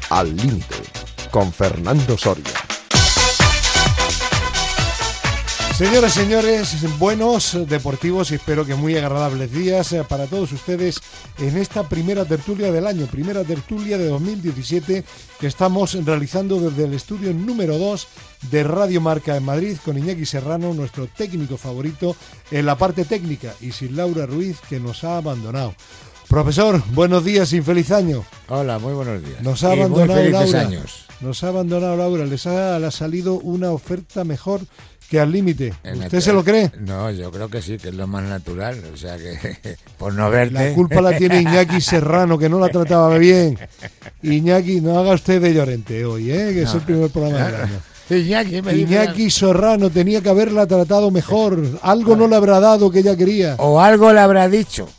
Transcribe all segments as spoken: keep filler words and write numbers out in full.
Al Límite, con Fernando Soria. Señoras y señores, buenos deportivos y espero que muy agradables días para todos ustedes en esta primera tertulia del año, primera tertulia de dos mil diecisiete que estamos realizando desde el estudio número dos de Radio Marca en Madrid con Iñaki Serrano, nuestro técnico favorito en la parte técnica, y sin Laura Ruiz, que nos ha abandonado. Profesor, buenos días y feliz año. Hola, muy buenos días. Nos ha abandonado muy felices Laura. Años. Nos ha abandonado Laura, les ha, le ha salido una oferta mejor que Al Límite. En ¿Usted el, se lo cree? No, yo creo que sí, que es lo más natural. O sea que, por no verte... La culpa la tiene Iñaki Serrano, que no la trataba bien. Iñaki, no haga usted de Llorente hoy, ¿eh? Que no, es el primer programa del año. Iñaki, me Iñaki dice... Serrano tenía que haberla tratado mejor. Algo no le habrá dado que ella quería. O algo le habrá dicho.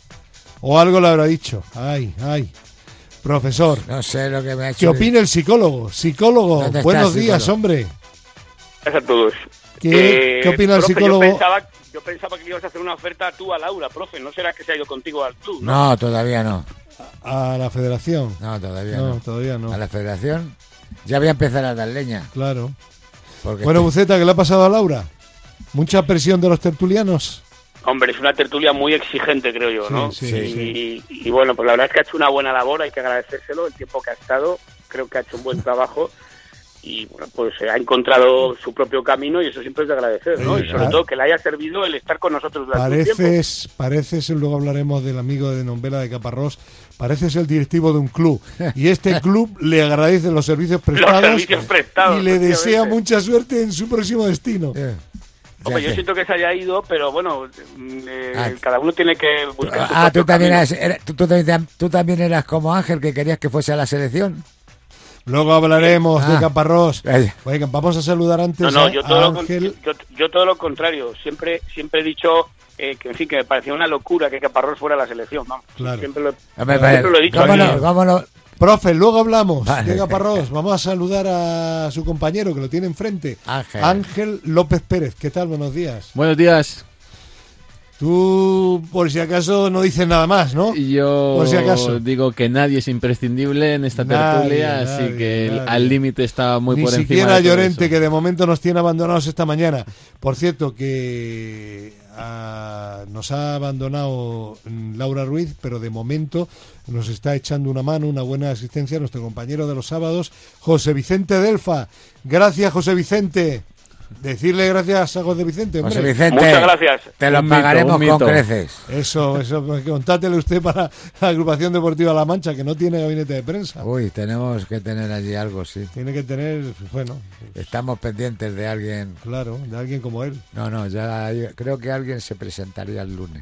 O algo le habrá dicho. Ay, ay. Profesor. No sé lo que me ha hecho... ¿Qué opina el psicólogo? Psicólogo, buenos días, psicólogo? hombre. Gracias a todos. ¿Qué, eh, ¿Qué opina el profe, psicólogo? Yo pensaba, yo pensaba que le ibas a hacer una oferta tú a Laura, profe. ¿No será que se ha ido contigo al club? No, no todavía no. A la federación. No, todavía no. no. todavía no. A la federación ya voy a empezar a dar leña. Claro. Porque bueno, estoy... Buceta, ¿qué le ha pasado a Laura? ¿Mucha presión de los tertulianos? Hombre, es una tertulia muy exigente, creo yo, ¿no? Sí, y, sí. Y, y bueno, pues la verdad es que ha hecho una buena labor, hay que agradecérselo, el tiempo que ha estado, creo que ha hecho un buen trabajo y bueno, pues ha encontrado su propio camino y eso siempre es de agradecer, ¿no? Sí, y sobre ah, todo que le haya servido el estar con nosotros durante un tiempo. Pareces, pareces, luego hablaremos del amigo de Nombela de Caparrós, pareces el directivo de un club y este club le agradece los servicios prestados, los servicios prestados y le desea mucha suerte en su próximo destino. Yeah. Hombre, yo siento que se haya ido, pero bueno, eh, ah, cada uno tiene que buscar su Ah, tú también, eras, eras, tú, tú, tú también eras como Ángel, que querías que fuese a la selección. Luego hablaremos ah, de Caparrós. Vaya. Oiga, vamos a saludar antes no, no, a, yo todo a Ángel. Lo, yo, yo todo lo contrario. Siempre siempre he dicho eh, que en fin que me parecía una locura que Caparrós fuera a la selección. Vamos, claro. Siempre lo, Hombre, siempre lo he dicho. ¿Cómo aquí. no, cómo no? Profe, luego hablamos vale. de Caparrós. Vamos a saludar a su compañero que lo tiene enfrente. Ángel. Ángel López Pérez. ¿Qué tal? Buenos días. Buenos días. Tú, por si acaso, no dices nada más, ¿no? Yo por si acaso. digo que nadie es imprescindible en esta nadie, tertulia, nadie, así que nadie. Al Límite está muy Ni por encima de todo siquiera Llorente, eso. que de momento nos tiene abandonados esta mañana. Por cierto, que a, nos ha abandonado Laura Ruiz, pero de momento nos está echando una mano, una buena asistencia, nuestro compañero de los sábados, José Vicente Delfa. Gracias, José Vicente. Decirle gracias a José Vicente, hombre. José Vicente, muchas gracias. Te lo Un pagaremos mito, un con mito. creces. Eso, eso, contátele usted para la Agrupación Deportiva La Mancha, que no tiene gabinete de prensa. Uy, tenemos que tener allí algo, sí. Tiene que tener, bueno... Estamos pendientes de alguien. Claro, de alguien como él. No, no, ya hay, creo que alguien se presentaría el lunes.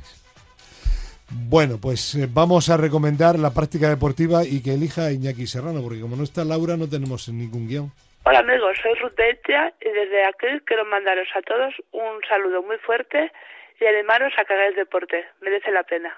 Bueno, pues eh, vamos a recomendar la práctica deportiva y que elija a Iñaki Serrano, porque como no está Laura no tenemos ningún guión. Hola amigos, soy Ruth Etia y desde aquí quiero mandaros a todos un saludo muy fuerte y animaros a que hagáis deporte, merece la pena.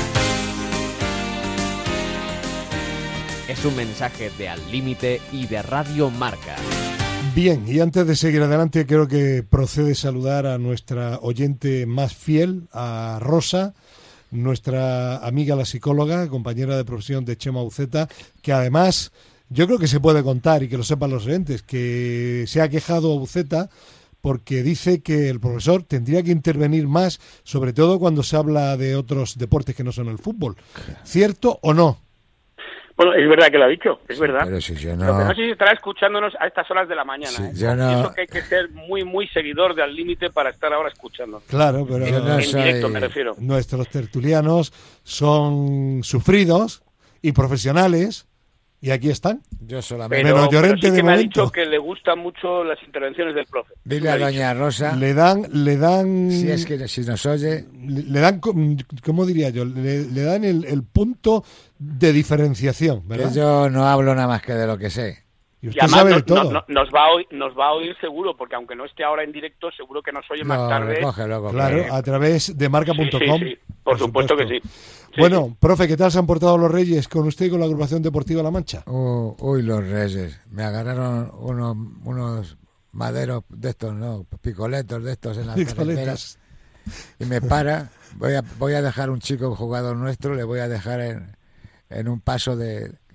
Es un mensaje de Al Límite y de Radio Marca. Bien, y antes de seguir adelante creo que procede saludar a nuestra oyente más fiel, a Rosa, nuestra amiga la psicóloga, compañera de profesión de Chema Buceta, que además... Yo creo que se puede contar y que lo sepan los oyentes, que se ha quejado a Buceta porque dice que el profesor tendría que intervenir más, sobre todo cuando se habla de otros deportes que no son el fútbol. ¿Cierto o no? Bueno, es verdad que lo ha dicho, es Sí, verdad. pero si yo no... Lo que no sé si estará escuchándonos a estas horas de la mañana. Sí, ¿eh? yo no... Pienso que hay que ser muy, muy seguidor de Al Límite para estar ahora escuchando. Claro, pero Yo no En soy- directo me refiero. nuestros tertulianos son sufridos y profesionales y aquí están. Yo solamente... Pero, Menos pero Llorente sí que de me ha momento. dicho que le gustan mucho las intervenciones del profe. Dile Me a ha dicho. doña Rosa, Le dan, le dan, si es que si nos oye, le, le dan, co- ¿cómo diría yo? Le, le dan el, el punto de diferenciación, ¿verdad? que yo no hablo nada más que de lo que sé. Y Y usted además sabe de nos, todo. no- no- nos, va a oír, nos va a oír seguro, porque aunque no esté ahora en directo, seguro que nos oye más Lo tarde. recoge luego. Claro, que- a través de marca punto com. Sí, sí, sí, por supuesto que sí. Sí, Bueno, sí. profe, ¿qué tal se han portado los Reyes con usted y con la Agrupación Deportiva La Mancha? Uh, uy, los reyes. Me agarraron unos, unos maderos de estos, ¿no? Picoletos de estos en las Picoletos. carreteras. Y me para. Voy a, voy a dejar un chico, un jugador nuestro, le voy a dejar en, en un paso de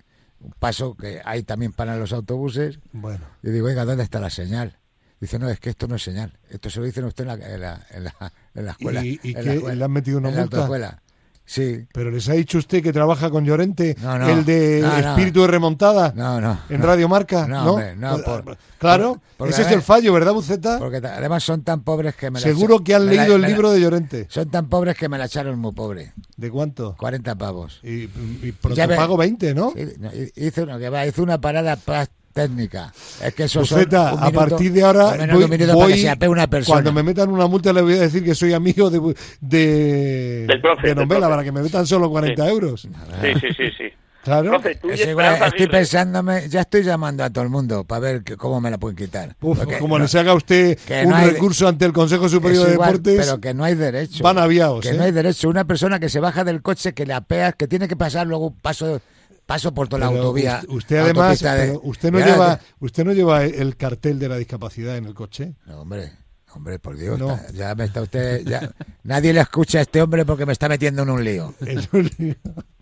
un paso que ahí también paran los autobuses. Bueno. Y digo, oiga, ¿dónde está la señal? Dice, no, es que esto no es señal. Esto se lo dicen a usted en la, en la, en la, en la escuela. ¿Y, y en qué? la escuela, ¿Le han metido una en la multa? autoescuela. Sí. ¿Pero les ha dicho usted que trabaja con Llorente, No, no. el de No, no. Espíritu de Remontada, No, no. en no. Radio Marca? No, ¿No? hombre, no, por- claro, por- porque ese es además- el fallo, ¿verdad, Buceta? Porque ta- además son tan pobres que me la Seguro echa- que han me la- leído el me la- libro de Llorente. Son tan pobres que me la echaron muy pobre. ¿De cuánto? cuarenta pavos. Y, y por Ya tu ve- pago veinte, ¿no? Sí, no, hizo uno que va, hizo una parada pa- técnica. Es que eso son Buceta, un a minuto, partir de ahora o menos de voy, un minuto voy- para que se apee una persona. cuando me metan una multa le voy a decir que soy amigo de de, Del profe, de del Nombela profe. para que me metan solo cuarenta Sí. euros. Sí, sí, sí, sí. Claro. Profe, tú y Es igual, Esperanza estoy Aguirre. pensándome, ya estoy llamando a todo el mundo para ver que- cómo me la pueden quitar. Uf, Porque como no- les haga usted que un no hay- recurso ante el Consejo es Superior de igual, Deportes, pero que no hay derecho. van aviados, Que ¿eh? no hay derecho. Una persona que se baja del coche, que le apeas, que tiene que pasar luego un paso, paso por toda la Pero autovía. Usted, usted además, autopista de- pero usted no y ahora lleva, te- usted no lleva el cartel de la discapacidad en el coche. No, hombre, hombre, por Dios, No. está- ya me está usted, ya, nadie le escucha a este hombre porque me está metiendo en un lío. Es un lío.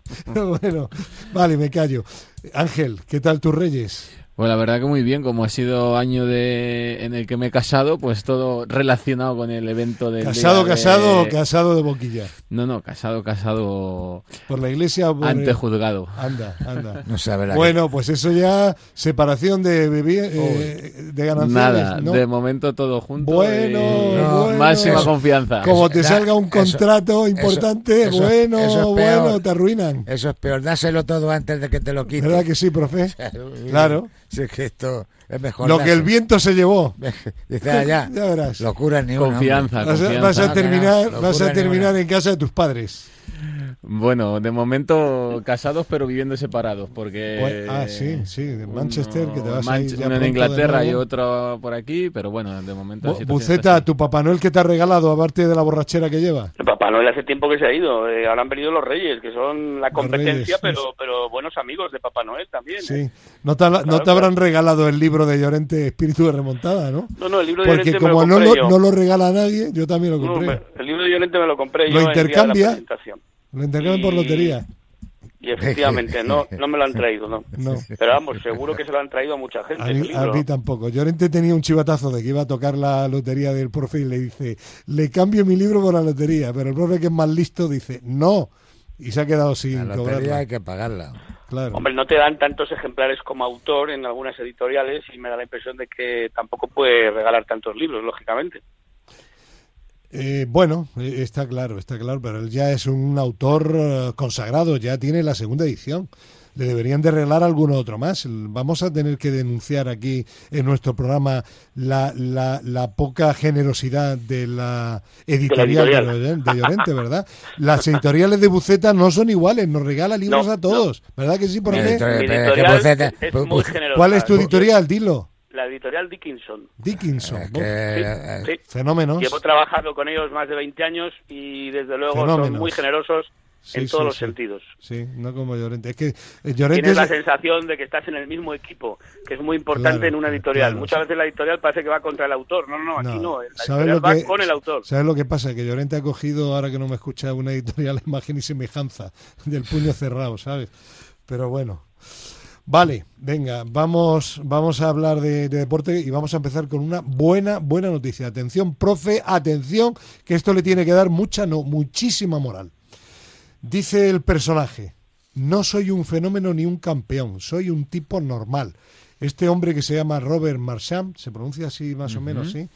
Bueno, vale, me callo. Ángel, ¿qué tal tus Reyes? Pues la verdad que muy bien, como ha sido año de en el que me he casado, pues todo relacionado con el evento del ¿Casado, día de- casado o casado de boquilla? No, no, casado, casado ¿Por la iglesia o por ante el- juzgado. Anda, anda. No sabe la Bueno, pues eso ya, separación de bebi- eh, de gananciales, Nada, ¿no? de momento todo junto. Bueno, y No, bueno. máxima eso- confianza. Como te Da- salga un eso- contrato importante, eso- bueno, eso es peor. bueno, te arruinan. Eso es peor, dáselo todo antes de que te lo quite. ¿Verdad que sí, profe? Claro. Si es que esto es mejor. Lo que el dárselo. viento se llevó. Dice, ah, ya, Ya verás. locura ni una. Confianza, Vas a, confianza. vas a No, terminar, no, no, vas a locura terminar ninguna. en casa de tus padres. Bueno, de momento casados pero viviendo separados, porque... Bueno, ah, sí, sí, de Manchester, que te vas a ir Manche- ya uno en pronto de Inglaterra y nuevo. otro por aquí, pero bueno, de momento... la Bu- situación Buceta, está así. ¿tu Papá Noel qué te ha regalado, aparte de la borrachera que lleva? El Papá Noel hace tiempo que se ha ido. Eh, ahora han venido los Reyes, que son la Los competencia, Reyes, pero sí. pero buenos amigos de Papá Noel también. Sí. ¿eh? No te, ha- no te Claro, habrán regalado el libro de Llorente, Espíritu de Remontada, ¿no? No, no, el libro de Porque Llorente me lo como no compré lo, yo. no lo regala a nadie, yo también lo No, compré. me- el libro de Llorente me lo compré Lo yo en el día de la intercambia. presentación. Lo intercambian por Y- lotería. Y efectivamente, no no me lo han traído, ¿no? No. Pero vamos, seguro que se lo han traído a mucha gente. A ese mí, a libro. mí tampoco. Llorente tenía un chivatazo de que iba a tocar la lotería del profe y le dice, le cambio mi libro por la lotería. Pero el profe, que es más listo, dice, no. Y se ha quedado sin La lotería cobrarla. hay que pagarla. Claro. Hombre, no te dan tantos ejemplares como autor en algunas editoriales y me da la impresión de que tampoco puede regalar tantos libros, lógicamente. Eh, bueno, eh, está claro, está claro, pero él ya es un autor eh, consagrado, ya tiene la segunda edición. Le deberían de regalar alguno otro más. El- Vamos a tener que denunciar aquí en nuestro programa la, la, la poca generosidad de la editorial de, editorial. Lloren- de Llorente, ¿verdad? Las editoriales de Buceta no son iguales, nos regala libros No, a todos, ¿verdad que sí, Mi profe? editorial- Mi pero es que editorial Buceta- es Bu- muy Bu- generosa. ¿Cuál es tu editorial? Dilo. La editorial Dickinson. Dickinson. Es ¿no? que, Sí, eh, sí. Fenómenos. Llevo trabajando con ellos más de veinte años y desde luego Fenómenos. son muy generosos Sí, en sí, todos los sí. sentidos. Sí, no como Llorente. Es que eh, Llorente Tienes la es- sensación de que estás en el mismo equipo, que es muy importante Claro, en una editorial. claro. Muchas veces la editorial parece que va contra el autor. No, no, no, aquí no. La ¿sabes editorial lo va que- con el autor. ¿Sabes lo que pasa? Que Llorente ha cogido, ahora que no me escucha, una editorial imagen y semejanza del puño cerrado, ¿sabes? Pero bueno. Vale, venga, vamos, vamos a hablar de, de deporte y vamos a empezar con una buena, buena noticia. Atención, profe, atención, que esto le tiene que dar mucha, no, muchísima moral. Dice el personaje, no soy un fenómeno ni un campeón, soy un tipo normal. Este hombre que se llama Robert Marchand, se pronuncia así más o menos, ¿sí?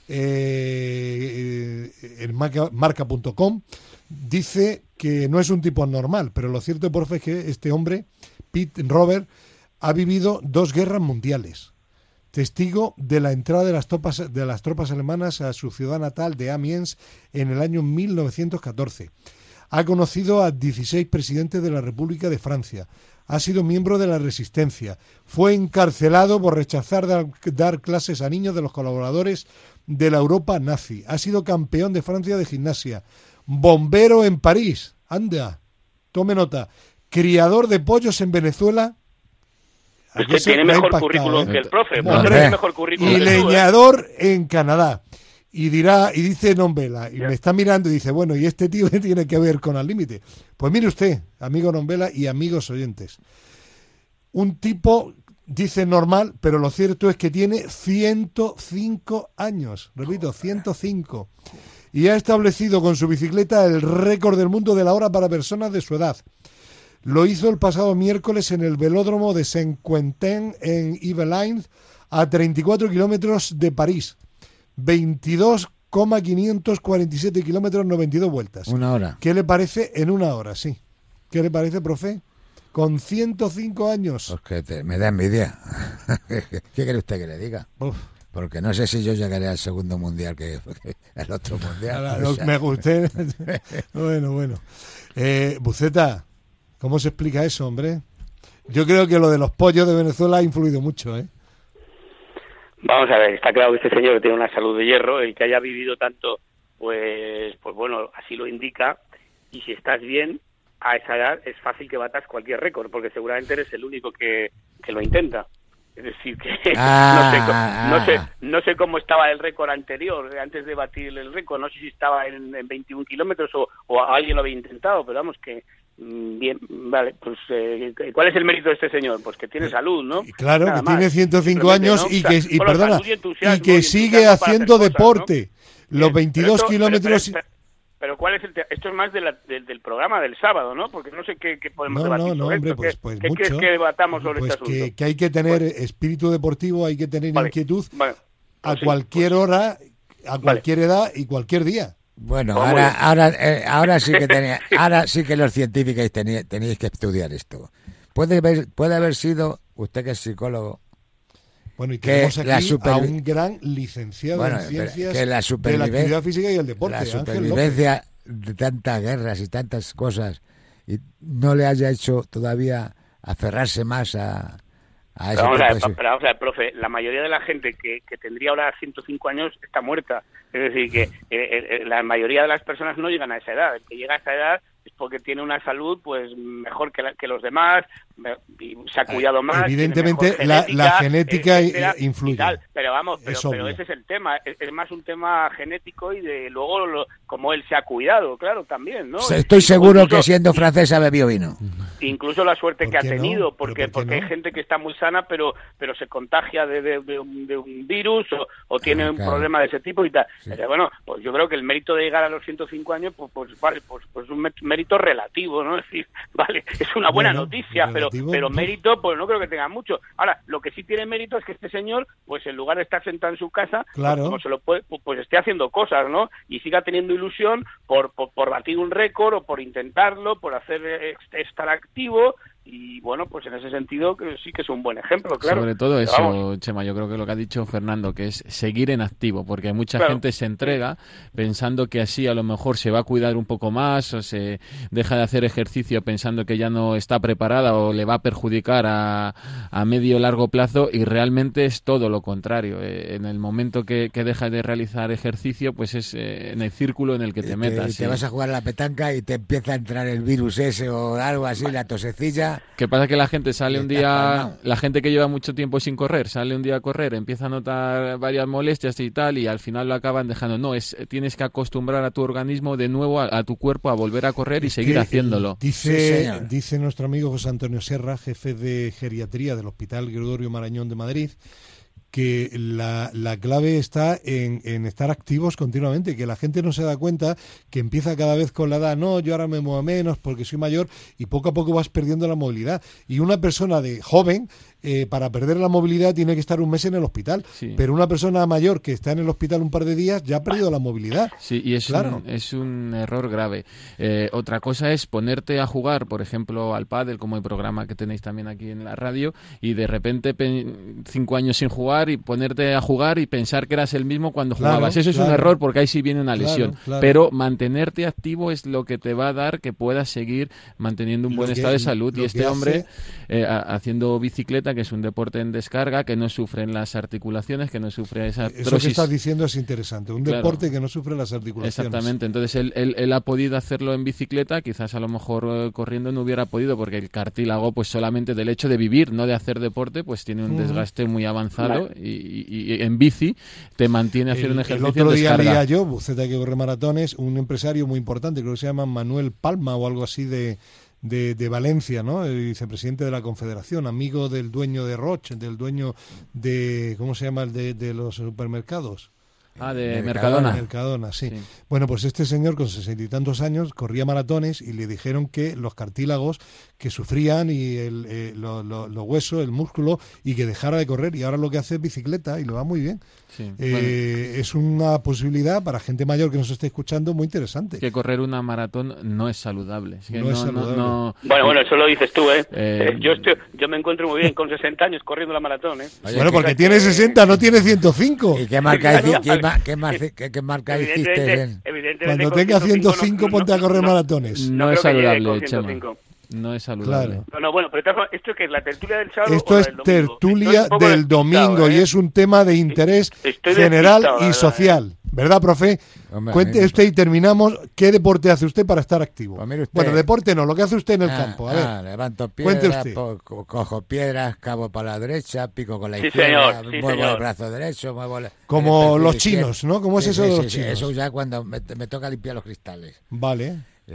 Eh, eh, en marca, marca punto com, dice que no es un tipo normal, pero lo cierto, profe, es que este hombre, Pete Robert, ha vivido dos guerras mundiales. Testigo de la entrada de las tropas, de las tropas alemanas a su ciudad natal de Amiens en el año mil novecientos catorce. Ha conocido a dieciséis presidentes de la República de Francia. Ha sido miembro de la Resistencia. Fue encarcelado por rechazar dar, dar clases a niños de los colaboradores de la Europa nazi. Ha sido campeón de Francia de gimnasia. Bombero en París. Anda, tome nota. Criador de pollos en Venezuela. Es Aquí que se tiene me ha mejor impactado, currículum ¿eh? que el profe. El Hombre. profe tiene mejor currículum Y que tú, ¿eh? leñador en Canadá. Y dirá, y dice Nombela, y me está mirando y dice, bueno, ¿y este tío qué tiene que ver con Al Límite? Pues mire usted, amigo Nombela y amigos oyentes. un tipo, dice normal, pero lo cierto es que tiene ciento cinco años, repito, ciento cinco, y ha establecido con su bicicleta el récord del mundo de la hora para personas de su edad. Lo hizo el pasado miércoles en el velódromo de Saint-Quentin en Yvelines, a treinta y cuatro kilómetros de París, veintidós coma quinientos cuarenta y siete kilómetros, noventa y dos vueltas. Una hora. ¿Qué le parece en una hora? Sí. ¿Qué le parece, profe? Con ciento cinco años. Pues que te, me da envidia. ¿Qué quiere usted que le diga? Uf. Porque no sé si yo llegaré al segundo mundial que, que el otro mundial. Ahora, O sea, me guste. Bueno, bueno. Eh, Buceta, ¿cómo se explica eso, hombre? Yo creo que lo de los pollos de Venezuela ha influido mucho, ¿eh? Vamos a ver, está claro que este señor tiene una salud de hierro, el que haya vivido tanto, pues, pues bueno, así lo indica, y si estás bien, a esa edad es fácil que batas cualquier récord, porque seguramente eres el único que, que lo intenta. Es decir, que Ah, no, sé, no ah. sé no sé cómo estaba el récord anterior, antes de batir el récord, no sé si estaba en, en veintiún kilómetros o, o alguien lo había intentado, pero vamos que... Bien, vale, pues eh, ¿cuál es el mérito de este señor? Pues que tiene salud, ¿no? Claro, Nada que más. tiene ciento cinco Simplemente, años ¿no? y O sea, que, y bueno, perdona, salud y entusiasmo, y que y sigue entusiasmo para haciendo hacer cosas, deporte. ¿no? Los Bien, veintidós pero esto- kilómetros... Pero, pero- pero ¿cuál es el te- esto es más de la- del- del programa del sábado, ¿no? Porque no sé qué, qué podemos No, debatir no, no, sobre hombre, esto. pues, ¿Qué, pues qué mucho. crees que debatamos sobre Pues este asunto? que, que hay que tener Pues- espíritu deportivo, hay que tener Vale, inquietud bueno, a pues sí, cualquier pues- hora, a cualquier edad y cualquier día. Bueno, Pues ahora, muy ahora, eh, ahora sí que tenía, ahora sí que los científicos tení- tenéis que estudiar esto. Puede haber, puede haber sido, usted que es psicólogo, Bueno, y Que tenemos la aquí supervi- a un gran licenciado Bueno, en pero ciencias que la de la superviven- actividad física y el deporte, la Ángel López. supervivencia de tantas guerras y tantas cosas, y no le haya hecho todavía aferrarse más a, a ese Pero vamos, a tipo ver, de... pero vamos a ver, profe, la mayoría de la gente que, que tendría ahora ciento cinco años está muerta. Es decir, que eh, eh, la mayoría de las personas no llegan a esa edad. El que llega a esa edad es porque tiene una salud pues mejor que, la- que los demás, me- y se ha cuidado más. tiene Evidentemente, mejor la- la genética etcétera, y influye. tal. Pero vamos, pero, Es pero obvio. ese es el tema. Es, es más un tema genético y de luego lo- como él se ha cuidado, claro, también, ¿no? Estoy seguro Incluso- que siendo francesa bebió vino. incluso la suerte ¿Por que ha qué no? tenido, ¿Pero porque por qué porque hay no? gente que está muy sana, pero pero se contagia de, de, de un, de un virus o, o tiene Ah, un claro. problema de ese tipo y tal. Sí. Pero bueno, pues yo creo que el mérito de llegar a los ciento cinco años, pues, pues vale, pues, pues un mé- mérito relativo, ¿no? Es decir, vale, es una buena Bueno, noticia, pero relativo, pero uf. mérito, pues no creo que tenga mucho. Ahora, lo que sí tiene mérito es que este señor, pues en lugar de estar sentado en su casa, Claro. pues, como se lo puede, pues, pues esté haciendo cosas, ¿no? Y siga teniendo ilusión por, por, por batir un récord o por intentarlo, por hacer eh, estar activo. Y bueno, pues en ese sentido que sí que es un buen ejemplo, claro. Sobre todo Pero eso, vamos, Chema, yo creo que lo que ha dicho Fernando, que es seguir en activo, porque mucha Claro. gente se entrega pensando que así a lo mejor se va a cuidar un poco más o se deja de hacer ejercicio pensando que ya no está preparada o le va a perjudicar a, a medio o largo plazo, y realmente es todo lo contrario. Eh, en el momento que, que dejas de realizar ejercicio, pues es eh, en el círculo en el que te Te, metas. te sí. vas a jugar a la petanca y te empieza a entrar el virus ese o algo así, la tosecilla. ¿Qué pasa? Que la gente sale Y un estás día, palmao. la gente que lleva mucho tiempo sin correr, sale un día a correr, empieza a notar varias molestias y tal, y al final lo acaban dejando. No, es tienes que acostumbrar a tu organismo de nuevo, a, a tu cuerpo, a volver a correr y Es seguir que, haciéndolo. Sí, Dice, señor. dice nuestro amigo José Antonio Serra, jefe de geriatría del Hospital Gregorio Marañón de Madrid, que la, la clave está en, en estar activos continuamente, que la gente no se da cuenta que empieza cada vez con la edad, no, yo ahora me muevo menos porque soy mayor, y poco a poco vas perdiendo la movilidad. Y una persona de joven, eh, para perder la movilidad tiene que estar un mes en el hospital, Sí. pero una persona mayor que está en el hospital un par de días ya ha perdido la movilidad. Sí, y es, Claro. un, es un error grave. Eh, otra cosa es ponerte a jugar, por ejemplo, al pádel, como el programa que tenéis también aquí en la radio, y de repente pe- cinco años sin jugar y ponerte a jugar y pensar que eras el mismo cuando Claro, jugabas. Eso es un claro. error, porque ahí sí viene una Claro, lesión. claro. Pero mantenerte activo es lo que te va a dar que puedas seguir manteniendo un Lo buen que- estado de salud. lo Y este que hombre, hace- eh, a- haciendo bicicleta, que es un deporte en descarga, que no sufre en las articulaciones, que no sufre esa Eso que artrosis. estás diciendo es interesante, un Claro. deporte que no sufre las articulaciones. Exactamente, entonces él, él, él ha podido hacerlo en bicicleta, quizás a lo mejor eh, corriendo no hubiera podido, porque el cartílago, pues solamente del hecho de vivir, no de hacer deporte, pues tiene un Mm. desgaste muy avanzado, y, y- y en bici te mantiene haciendo un El, el ejercicio otro en día descarga. leía yo, Buceta que corre maratones, un empresario muy importante, creo que se llama Manuel Palma o algo así de, de, de Valencia, ¿no? El vicepresidente de la Confederación, amigo del dueño de Roche, del dueño de, ¿cómo se llama? El de, de los supermercados. Ah, de, de Mercadona. Mercadona. Mercadona, sí. sí. Bueno, pues este señor con sesenta y tantos años corría maratones y le dijeron que los cartílagos que sufrían y el, eh, los lo, lo huesos, el músculo, y que dejara de correr, y ahora lo que hace es bicicleta y lo va muy bien. Sí, eh, bueno. Es una posibilidad para gente mayor que nos esté escuchando muy interesante. Que correr una maratón no es saludable. Es que no, no, es saludable. No, no, bueno, bueno, eso lo dices tú, ¿eh? eh yo, estoy, yo me encuentro muy bien con sesenta años corriendo la maratón, ¿eh? Oye, bueno, ¿qué- porque tiene sesenta, no tiene ciento cinco. ¿Y qué marca, Claro. hici- qué, ma- qué mar- qué- qué marca hiciste? Evidentemente, en- evidentemente Cuando con tenga ciento cinco, no- ponte a correr no- maratones. no no es creo que llegue saludable, con Chema. ciento cinco. No es saludable. Claro. No, no, bueno, pero de todas formas, ¿esto qué es? ¿La tertulia del sábado Esto o la es del domingo? tertulia Estoy un poco del despistado, domingo ¿eh? y es un tema de interés Estoy general despistado, la y verdad, social. ¿Verdad, profe? Hombre, Cuente a mí me- usted y terminamos. ¿Qué deporte hace usted para estar activo? Pues mire usted. Bueno, deporte no, lo que hace usted en el Ah, campo. A ver. ah, levanto Cuente piedras, usted. po- co- cojo piedras, cabo para la derecha, pico con la Sí, izquierda, señor, sí, muevo señor. el brazo derecho, muevo el, Como el perfil los izquierdo. chinos, ¿no? ¿Cómo es Sí, eso sí, de sí, los sí, chinos? Eso ya cuando me, me toca limpiar los cristales. Vale.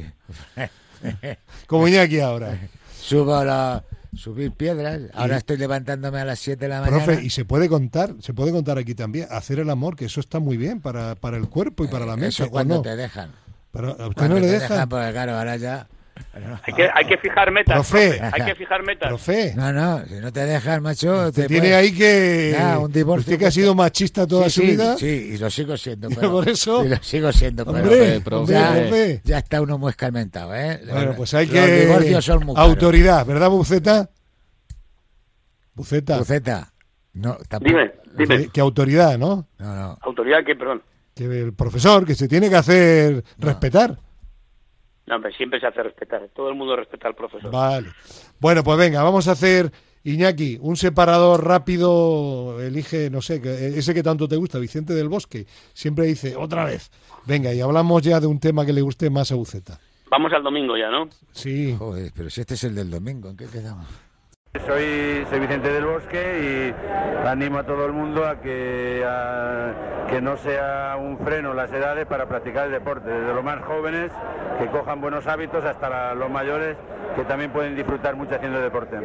Como Iñaki ahora. Subo la, subir piedras. Ahora Y- estoy levantándome a las siete de la mañana. Profe, y se puede contar, se puede contar aquí también, hacer el amor, que eso está muy bien para, para el cuerpo y para la mente. Eso ¿o cuando no? te dejan. Pero a usted Cuando no le te dejan. dejan, porque claro, ahora ya... Hay que, hay que fijar metas, Profe. profe, hay que fijar metas. Profe, No, no, si no te dejan, macho... usted te tiene puedes- ahí que... Ya, un divorcio usted que ha cuesta. sido machista toda sí, su sí, vida. Sí, y lo sigo siendo. Y Pero, por eso- y lo sigo siendo, pero... Hombre, profe, hombre, ya, profe. ya está uno muy escarmentado, ¿eh? Bueno, pues hay Los que... divorcios son muy caros. Autoridad, ¿verdad, Buceta? Buceta. Buceta, no, tampoco... Dime, dime. Que, que autoridad, ¿no? No, no. Autoridad, que perdón. Que el profesor, que se tiene que hacer respetar. No, hombre, siempre se hace respetar. Todo el mundo respeta al profesor. Vale. Bueno, pues venga, vamos a hacer, Iñaki, un separador rápido. Elige, no sé, que- ese que tanto te gusta, Vicente del Bosque. Siempre dice, otra vez. Venga, y hablamos ya de un tema que le guste más a Buceta. Vamos al domingo ya, ¿no? Sí. Joder, pero si este es el del domingo, ¿en qué quedamos? Soy, soy Vicente del Bosque y animo a todo el mundo a que, a que no sea un freno las edades para practicar el deporte, desde los más jóvenes que cojan buenos hábitos hasta la- los mayores que también pueden disfrutar mucho haciendo deporte.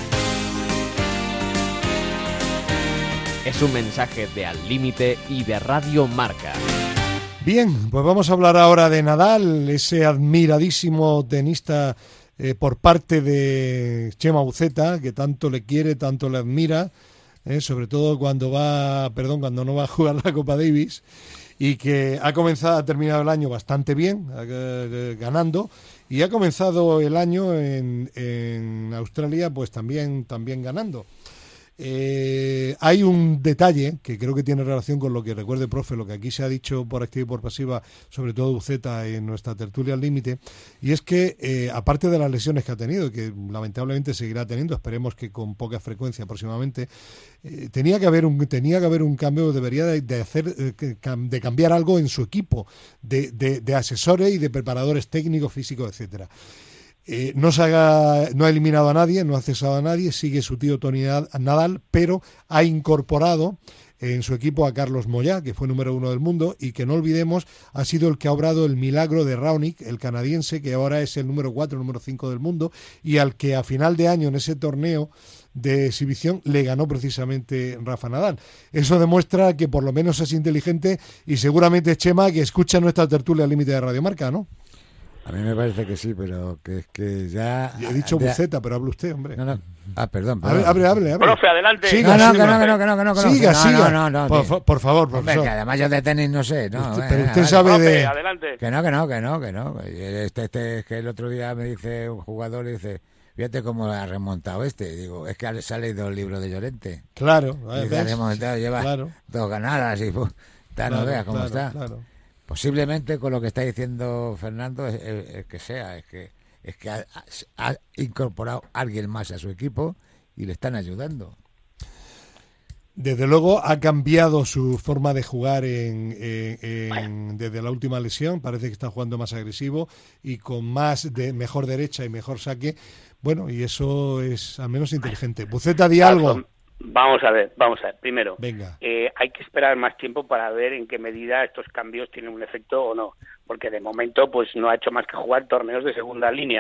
Es un mensaje de Al Límite y de Radio Marca. Bien, pues vamos a hablar ahora de Nadal, ese admiradísimo tenista eh, por parte de Chema Buceta, que tanto le quiere, tanto le admira, eh, sobre todo cuando va, perdón, cuando no va a jugar la Copa Davis, y que ha comenzado, ha terminado el año bastante bien, eh, ganando, y ha comenzado el año en, en Australia, pues también, también ganando. Eh, hay un detalle que creo que tiene relación con lo que recuerde, profe, lo que aquí se ha dicho por activa y por pasiva, sobre todo Buceta en nuestra tertulia al límite, y es que eh, aparte de las lesiones que ha tenido, que lamentablemente seguirá teniendo, esperemos que con poca frecuencia próximamente, eh, tenía que haber un tenía que haber un cambio, debería de, de hacer eh, que cam- de cambiar algo en su equipo de, de, de asesores y de preparadores técnicos, físicos, etcétera. Eh, no se haga, no ha eliminado a nadie, no ha cesado a nadie, sigue su tío Tony Nadal, pero ha incorporado en su equipo a Carlos Moyá, que fue número uno del mundo, y que no olvidemos, ha sido el que ha obrado el milagro de Raonic, el canadiense, que ahora es el número cuatro, número cinco del mundo, y al que a final de año en ese torneo de exhibición le ganó precisamente Rafa Nadal. Eso demuestra que por lo menos es inteligente y seguramente es Chema, que escucha nuestra tertulia al límite de Radio Marca, ¿no? A mí me parece que sí, pero que es que ya... Yo he dicho ya- Buceta, pero hable usted, hombre. No, no. Ah, perdón, Hable, perdón. hable, hable, hable. Profe, adelante. Siga, No, no, siga. que no, que no, que no, que no, que no. Siga, No, siga. no, no, por, que- fa- por favor, Hombre, profesor. que además yo de tenis no sé, ¿no? Usted- Eh, pero usted vale. sabe Profe, de... adelante. Que no, que no, que no, que no. Este, este, es que el otro día me dice un jugador, y dice, fíjate cómo ha remontado este. Digo, es que se ha leído el libro de Llorente. Claro, Y que ha ¿ves? remontado, lleva Claro. dos ganadas y puf, ya no Claro, veas cómo claro, está. claro. Posiblemente con lo que está diciendo Fernando es, es- es que sea, es que es que ha, ha incorporado a alguien más a su equipo y le están ayudando. Desde luego ha cambiado su forma de jugar en, en- en- desde la última lesión. Parece que está jugando más agresivo y con más de mejor derecha y mejor saque. Bueno, y eso es al menos inteligente. Buceta, di algo. Vamos a ver, vamos a ver. Primero, Venga. eh, hay que esperar más tiempo para ver en qué medida estos cambios tienen un efecto o no, porque de momento pues no ha hecho más que jugar torneos de segunda línea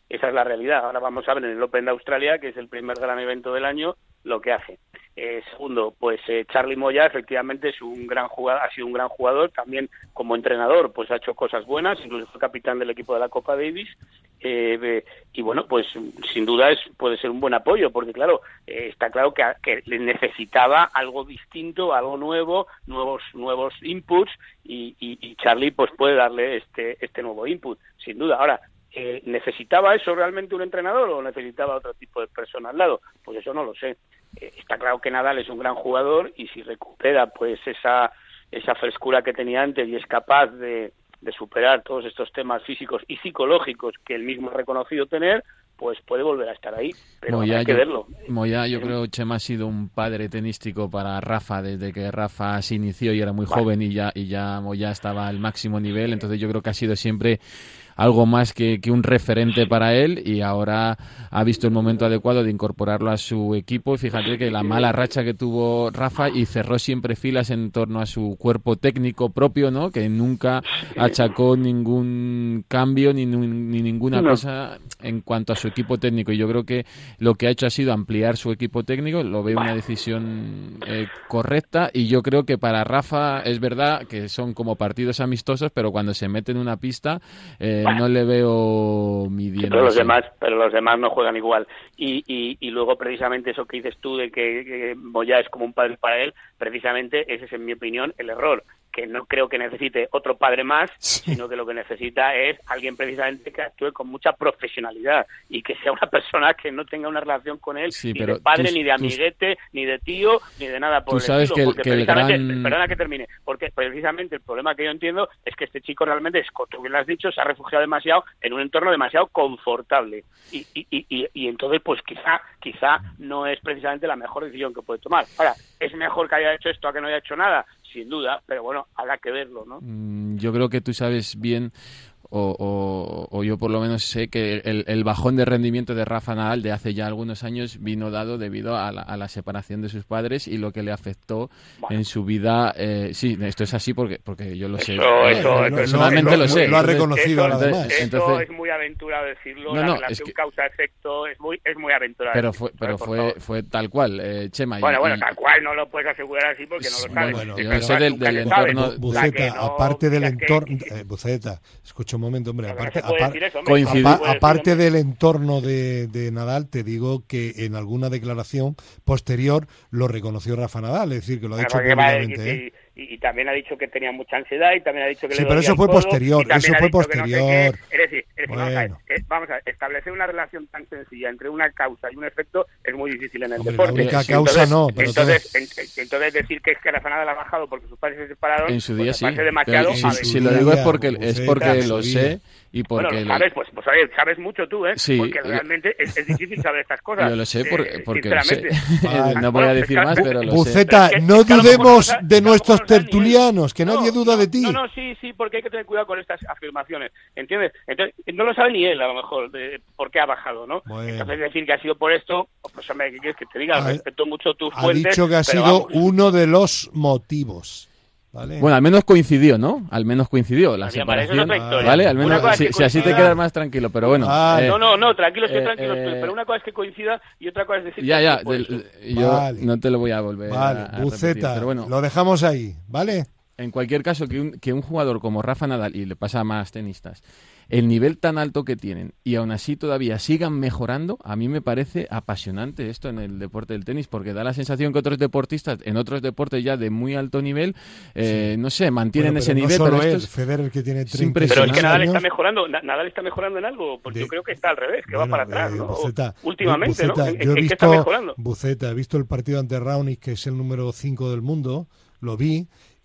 esa es la realidad. Ahora vamos a ver en el Open de Australia, que es el primer gran evento del año, lo que hace. Eh, segundo, pues eh, Charlie Moya efectivamente es un gran jugador, ha sido un gran jugador, también como entrenador pues ha hecho cosas buenas, incluso fue capitán del equipo de la Copa Davis, eh, eh, y bueno, pues sin duda es puede ser un buen apoyo, porque claro, eh, está claro que, que necesitaba algo distinto, algo nuevo, nuevos nuevos inputs, y, y, y Charlie pues puede darle este este nuevo input, sin duda. Ahora, Eh, ¿necesitaba eso realmente un entrenador o necesitaba otro tipo de persona al lado? Pues eso no lo sé. Eh, está claro que Nadal es un gran jugador y si recupera pues esa esa frescura que tenía antes y es capaz de, de superar todos estos temas físicos y psicológicos que él mismo ha reconocido tener, pues puede volver a estar ahí, pero Moya, hay que yo, verlo. Moya, yo creo que Chema ha sido un padre tenístico para Rafa desde que Rafa se inició y era muy vale. joven y ya y ya Moya estaba al máximo nivel, entonces yo creo que ha sido siempre algo más que, que un referente para él y ahora ha visto el momento adecuado de incorporarlo a su equipo. Y fíjate que la mala racha que tuvo Rafa y cerró siempre filas en torno a su cuerpo técnico propio, ¿no? Que nunca achacó ningún cambio ni, ni ninguna no. cosa en cuanto a su equipo técnico. Y yo creo que lo que ha hecho ha sido ampliar su equipo técnico. Lo veo una decisión eh, correcta y yo creo que para Rafa es verdad que son como partidos amistosos, pero cuando se mete en una pista eh, no le veo midiendo. Pero los demás, pero los demás no juegan igual. Y, y, y luego precisamente eso que dices tú de que, que Moya es como un padre para él, precisamente ese es en mi opinión el error, que no creo que necesite otro padre más, sí. sino que lo que necesita es alguien precisamente que actúe con mucha profesionalidad y que sea una persona que no tenga una relación con él sí, ni de padre, tus, ni de amiguete, tus... ni de tío, ni de nada por tú el sabes estilo. Que, porque que precisamente, el gran... perdona que termine, porque precisamente el problema que yo entiendo es que este chico realmente, como tú bien lo has dicho, se ha refugiado demasiado en un entorno demasiado confortable y, y, y, y, y entonces pues quizá, quizá no es precisamente la mejor decisión que puede tomar. Ahora, ¿es mejor que haya hecho esto a que no haya hecho nada? Sin duda, pero bueno, habrá que verlo, ¿no? Yo creo que tú sabes bien, o, o, o yo por lo menos sé que el, el bajón de rendimiento de Rafa Nadal de hace ya algunos años vino dado debido a la, a la separación de sus padres y lo que le afectó bueno. en su vida. Eh, sí, esto es así porque porque yo lo eso, sé. Eso, eh, personalmente no, lo, lo sé. Lo ha reconocido eso, además. Eso entonces, es muy aventurado decirlo, no, la no, relación es que, causa-efecto es muy es muy aventurado. Pero fue pero fue, fue tal cual, eh, Chema. Bueno, y, bueno, y, tal cual no lo puedes asegurar así porque no lo sabes. Bueno, yo no sé del, del entorno. Buceta, no, aparte del entorno... Que... Eh, Buceta, escucha un momento, hombre. Aparte, no aparte, eso, coincidi... apa aparte del entorno de, de Nadal, te digo que en alguna declaración posterior lo reconoció Rafa Nadal, es decir, que lo ha dicho públicamente. ¿eh? Y, y también ha dicho que tenía mucha ansiedad y también ha dicho que sí, le pero eso fue codo, posterior, eso fue posterior. No sé es decir, es decir bueno. vamos, a ver, es, vamos a ver, establecer una relación tan sencilla entre una causa y un efecto es muy difícil en el Hombre, deporte. La única entonces, causa no, pero entonces, en, entonces decir que es que Rafa Nadal ha bajado porque sus padres se separaron, en su día pues sí. demasiado Si, si lo digo es porque es porque lo sé y porque bueno, lo sabes, pues, pues sabes, sabes mucho tú, ¿eh? Sí, porque realmente es, es difícil saber estas cosas. Yo lo sé por, eh, porque lo sé. Vale. No voy a decir bueno, más, pero lo Buceta, sé. Buceta, no dudemos de nuestros tertulianos, que nadie duda de ti. No, no, sí, sí, porque hay que tener cuidado con estas afirmaciones, ¿entiendes? Entonces, no lo sabe ni él, a lo mejor, de por qué ha bajado, ¿no? Bueno. Entonces, decir que ha sido por esto, pues hombre, ¿qué quieres que te diga? Ha, Respeto mucho tus ha fuentes. Ha dicho que ha sido vamos. uno de los motivos. ¿Vale? Bueno, al menos coincidió, ¿no? Al menos coincidió la María, separación. María, es ¿Vale? Al menos, si, si así te quedas más tranquilo, pero bueno. Vale. Eh, no, no, no, tranquilo, estoy eh, tranquilo, eh, pero una cosa es que coincida y otra cosa es decir ya, que ya, por del, eso. yo vale. no te lo voy a volver vale. a, a Buceta, repetir, pero bueno. lo dejamos ahí, ¿vale? En cualquier caso, que un, que un jugador como Rafa Nadal, y le pasa a más tenistas, el nivel tan alto que tienen y aún así todavía sigan mejorando, a mí me parece apasionante esto en el deporte del tenis, porque da la sensación que otros deportistas, en otros deportes ya de muy alto nivel, eh, sí. no sé, mantienen bueno, ese no nivel. Solo pero él, esto es Federer que tiene treinta Pero es que Nadal años. está mejorando, Nadal está mejorando en algo, porque de... yo creo que está al revés, que bueno, va para atrás, eh, ¿no? Buceta, Últimamente, Buceta, ¿no? ¿En, yo he ¿en visto, qué está mejorando? Buceta, he visto el partido ante Raonic, que es el número cinco del mundo, lo vi,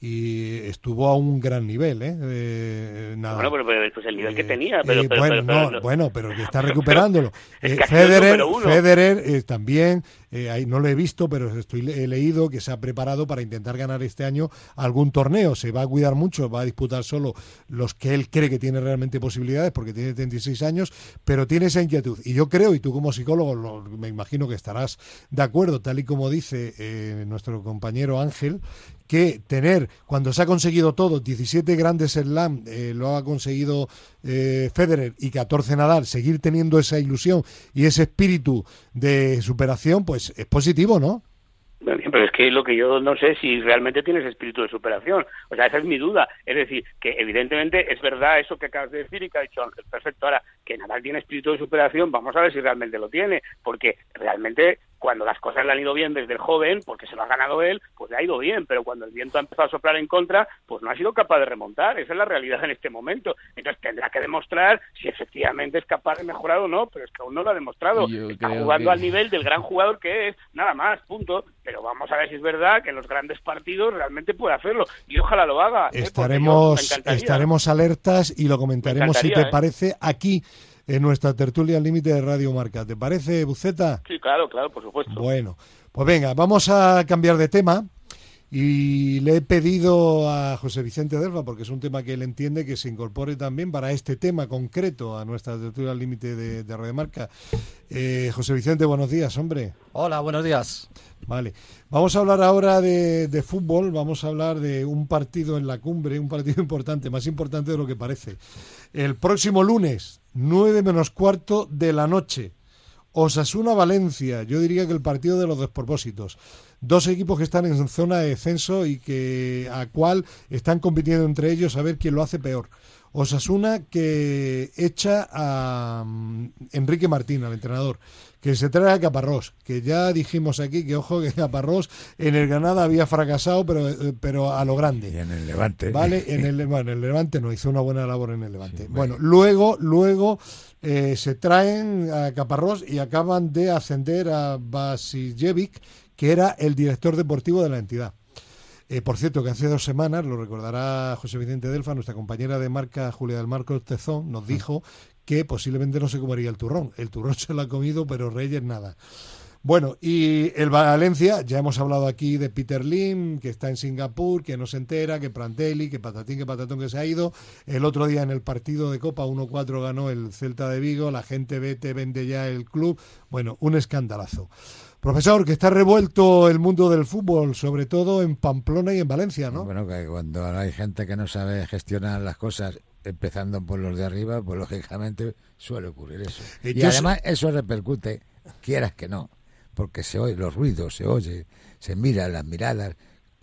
y estuvo a un gran nivel, ¿eh? eh nada. Bueno, pero, pero pues el nivel eh, que tenía, pero, eh, pero, bueno, pero, pero, no, bueno, pero que está recuperándolo. es eh, que Federer, uno. Federer eh, también, eh, ahí no lo he visto, pero estoy he leído que se ha preparado para intentar ganar este año algún torneo. Se va a cuidar mucho, va a disputar solo los que él cree que tiene realmente posibilidades, porque tiene treinta y seis años, pero tiene esa inquietud. Y yo creo, y tú como psicólogo lo, me imagino que estarás de acuerdo, tal y como dice eh, nuestro compañero Ángel, que tener, cuando se ha conseguido todo, diecisiete grandes slam, eh, lo ha conseguido eh, Federer y catorce Nadal, seguir teniendo esa ilusión y ese espíritu de superación, pues es positivo, ¿no? Bien, pero es que lo que yo no sé si realmente tienes espíritu de superación. O sea, esa es mi duda. Es decir, que evidentemente es verdad eso que acabas de decir y que ha dicho Ángel. Perfecto. Ahora, que Nadal tiene espíritu de superación, vamos a ver si realmente lo tiene. Porque realmente cuando las cosas le han ido bien desde el joven, porque se lo ha ganado él, pues le ha ido bien. Pero cuando el viento ha empezado a soplar en contra, pues no ha sido capaz de remontar. Esa es la realidad en este momento. Entonces tendrá que demostrar si efectivamente es capaz de mejorar o no, pero es que aún no lo ha demostrado. Yo Está creo jugando que... al nivel del gran jugador que es, nada más, punto. Pero vamos a ver si es verdad que en los grandes partidos realmente puede hacerlo. Y ojalá lo haga. ¿eh? Estaremos, yo, estaremos alertas y lo comentaremos, si te ¿eh? parece, aquí en nuestra tertulia al límite de Radio Marca. ¿Te parece, Buceta? Sí, claro, claro, por supuesto. Bueno, pues venga, vamos a cambiar de tema. Y le he pedido a José Vicente Delva, porque es un tema que él entiende, que se incorpore también para este tema concreto a nuestra tertulia al límite de, de Radio Marca. Eh, José Vicente, buenos días, hombre. Hola, buenos días. Vale, vamos a hablar ahora de, de fútbol, vamos a hablar de un partido en la cumbre, un partido importante, más importante de lo que parece. El próximo lunes, nueve menos cuarto de la noche, Osasuna-Valencia, yo diría que el partido de los despropósitos. Dos equipos que están en zona de descenso y que a cual están compitiendo entre ellos a ver quién lo hace peor. Osasuna que echa a um, Enrique Martín, al entrenador, que se trae a Caparrós, que ya dijimos aquí que ojo que Caparrós en el Granada había fracasado, pero pero a lo grande. Y en el Levante. Vale, en el, bueno, en el Levante no, hizo una buena labor en el Levante. Sí, bueno, luego, luego eh, se traen a Caparrós y acaban de ascender a Vasiljevic, que era el director deportivo de la entidad. Eh, por cierto, que hace dos semanas, lo recordará José Vicente Delfa, nuestra compañera de marca Julia del Mar Cortezón, nos dijo que posiblemente no se comería el turrón. El turrón se lo ha comido, pero Reyes nada. Bueno, y el Valencia, ya hemos hablado aquí de Peter Lim, que está en Singapur, que no se entera, que Prandelli, que patatín, que patatón, que se ha ido. El otro día en el partido de Copa uno cuatro ganó el Celta de Vigo, la gente vete, vende ya el club. Bueno, un escandalazo. Profesor, que está revuelto el mundo del fútbol, sobre todo en Pamplona y en Valencia, ¿no? Bueno, que cuando hay gente que no sabe gestionar las cosas, empezando por los de arriba, pues lógicamente suele ocurrir eso. Eh, y además sé... eso repercute, quieras que no, porque se oye los ruidos, se oye, se mira las miradas,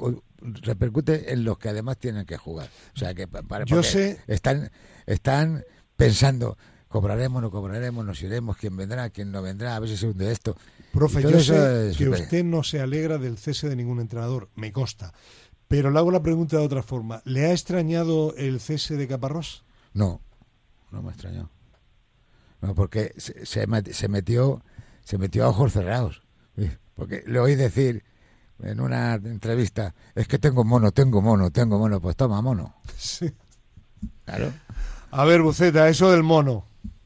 repercute en los que además tienen que jugar. O sea que para, Yo sé... están, están pensando, cobraremos, no cobraremos, nos iremos, quién vendrá, quién no vendrá, a ver si se hunde esto. Profe, yo sé que usted no se alegra del cese de ningún entrenador, me consta. Pero le hago la pregunta de otra forma. ¿Le ha extrañado el cese de Caparrós? No, no me ha extrañado. No, porque se, se, se metió se metió a ojos cerrados. Porque le oí decir en una entrevista, es que tengo mono, tengo mono, tengo mono. Pues toma, mono. Sí. Claro. A ver, Buceta, eso del mono.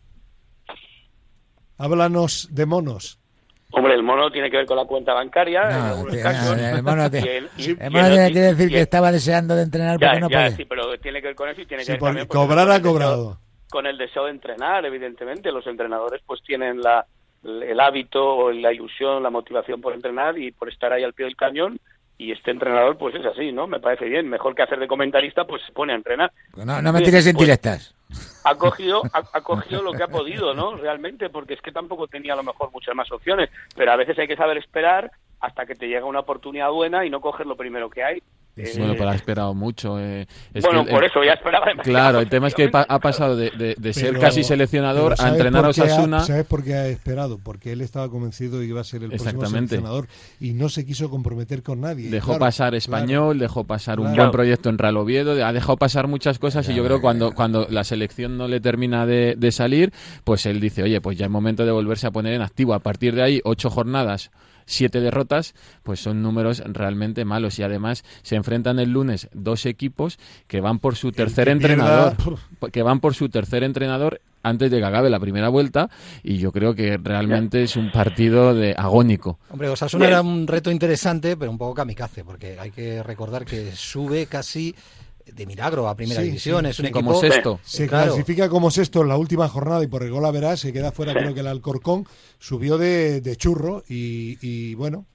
Háblanos de monos. Hombre, el mono tiene que ver con la cuenta bancaria. No, en tío, casos, no, el mono, te, el, el, el mono tiene que decir que estaba deseando de entrenar ya, porque no ya, puede. Sí, pero tiene que ver con eso y tiene que Sí, ver por, también cobrar ha con cobrado. Deseo, con el deseo de entrenar, evidentemente. Los entrenadores pues tienen la, el hábito o la ilusión, la motivación por entrenar y por estar ahí al pie del cañón. Y este entrenador pues es así, ¿no? Me parece bien. Mejor que hacer de comentarista, pues se pone a entrenar. No, no me tires en directas. Ha cogido, ha, ha cogido lo que ha podido, ¿no? Realmente, porque es que tampoco tenía a lo mejor muchas más opciones, pero a veces hay que saber esperar hasta que te llega una oportunidad buena y no coger lo primero que hay. Sí, bueno, pero ha esperado mucho. Eh, es bueno, que, por eh, eso ya esperaba demasiado. Claro, el tema es que pa- ha pasado de, de, de ser pero, casi seleccionador a entrenar a Osasuna. Ha, ¿Sabes por qué ha esperado? Porque él estaba convencido de que iba a ser el próximo seleccionador y no se quiso comprometer con nadie. Dejó claro, pasar Español, claro, dejó pasar un claro. buen proyecto en Real Oviedo, ha dejado pasar muchas cosas claro, y yo creo que cuando, cuando la selección no le termina de, de salir, pues él dice, oye, pues ya es momento de volverse a poner en activo. A partir de ahí, ocho jornadas, siete derrotas, pues son números realmente malos y además se enfrentan el lunes dos equipos que van por su tercer entrenador, pierda... que van por su tercer entrenador antes de que acabe la primera vuelta y yo creo que realmente es un partido de agónico. Hombre, Osasuna era un reto interesante, pero un poco kamikaze, porque hay que recordar que sube casi de milagro a primera sí, división, sí, es un sí, equipo como sexto. Se claro. clasifica como sexto en la última jornada y por el gol a verás se queda fuera, creo que el Alcorcón subió de, de churro y, y bueno,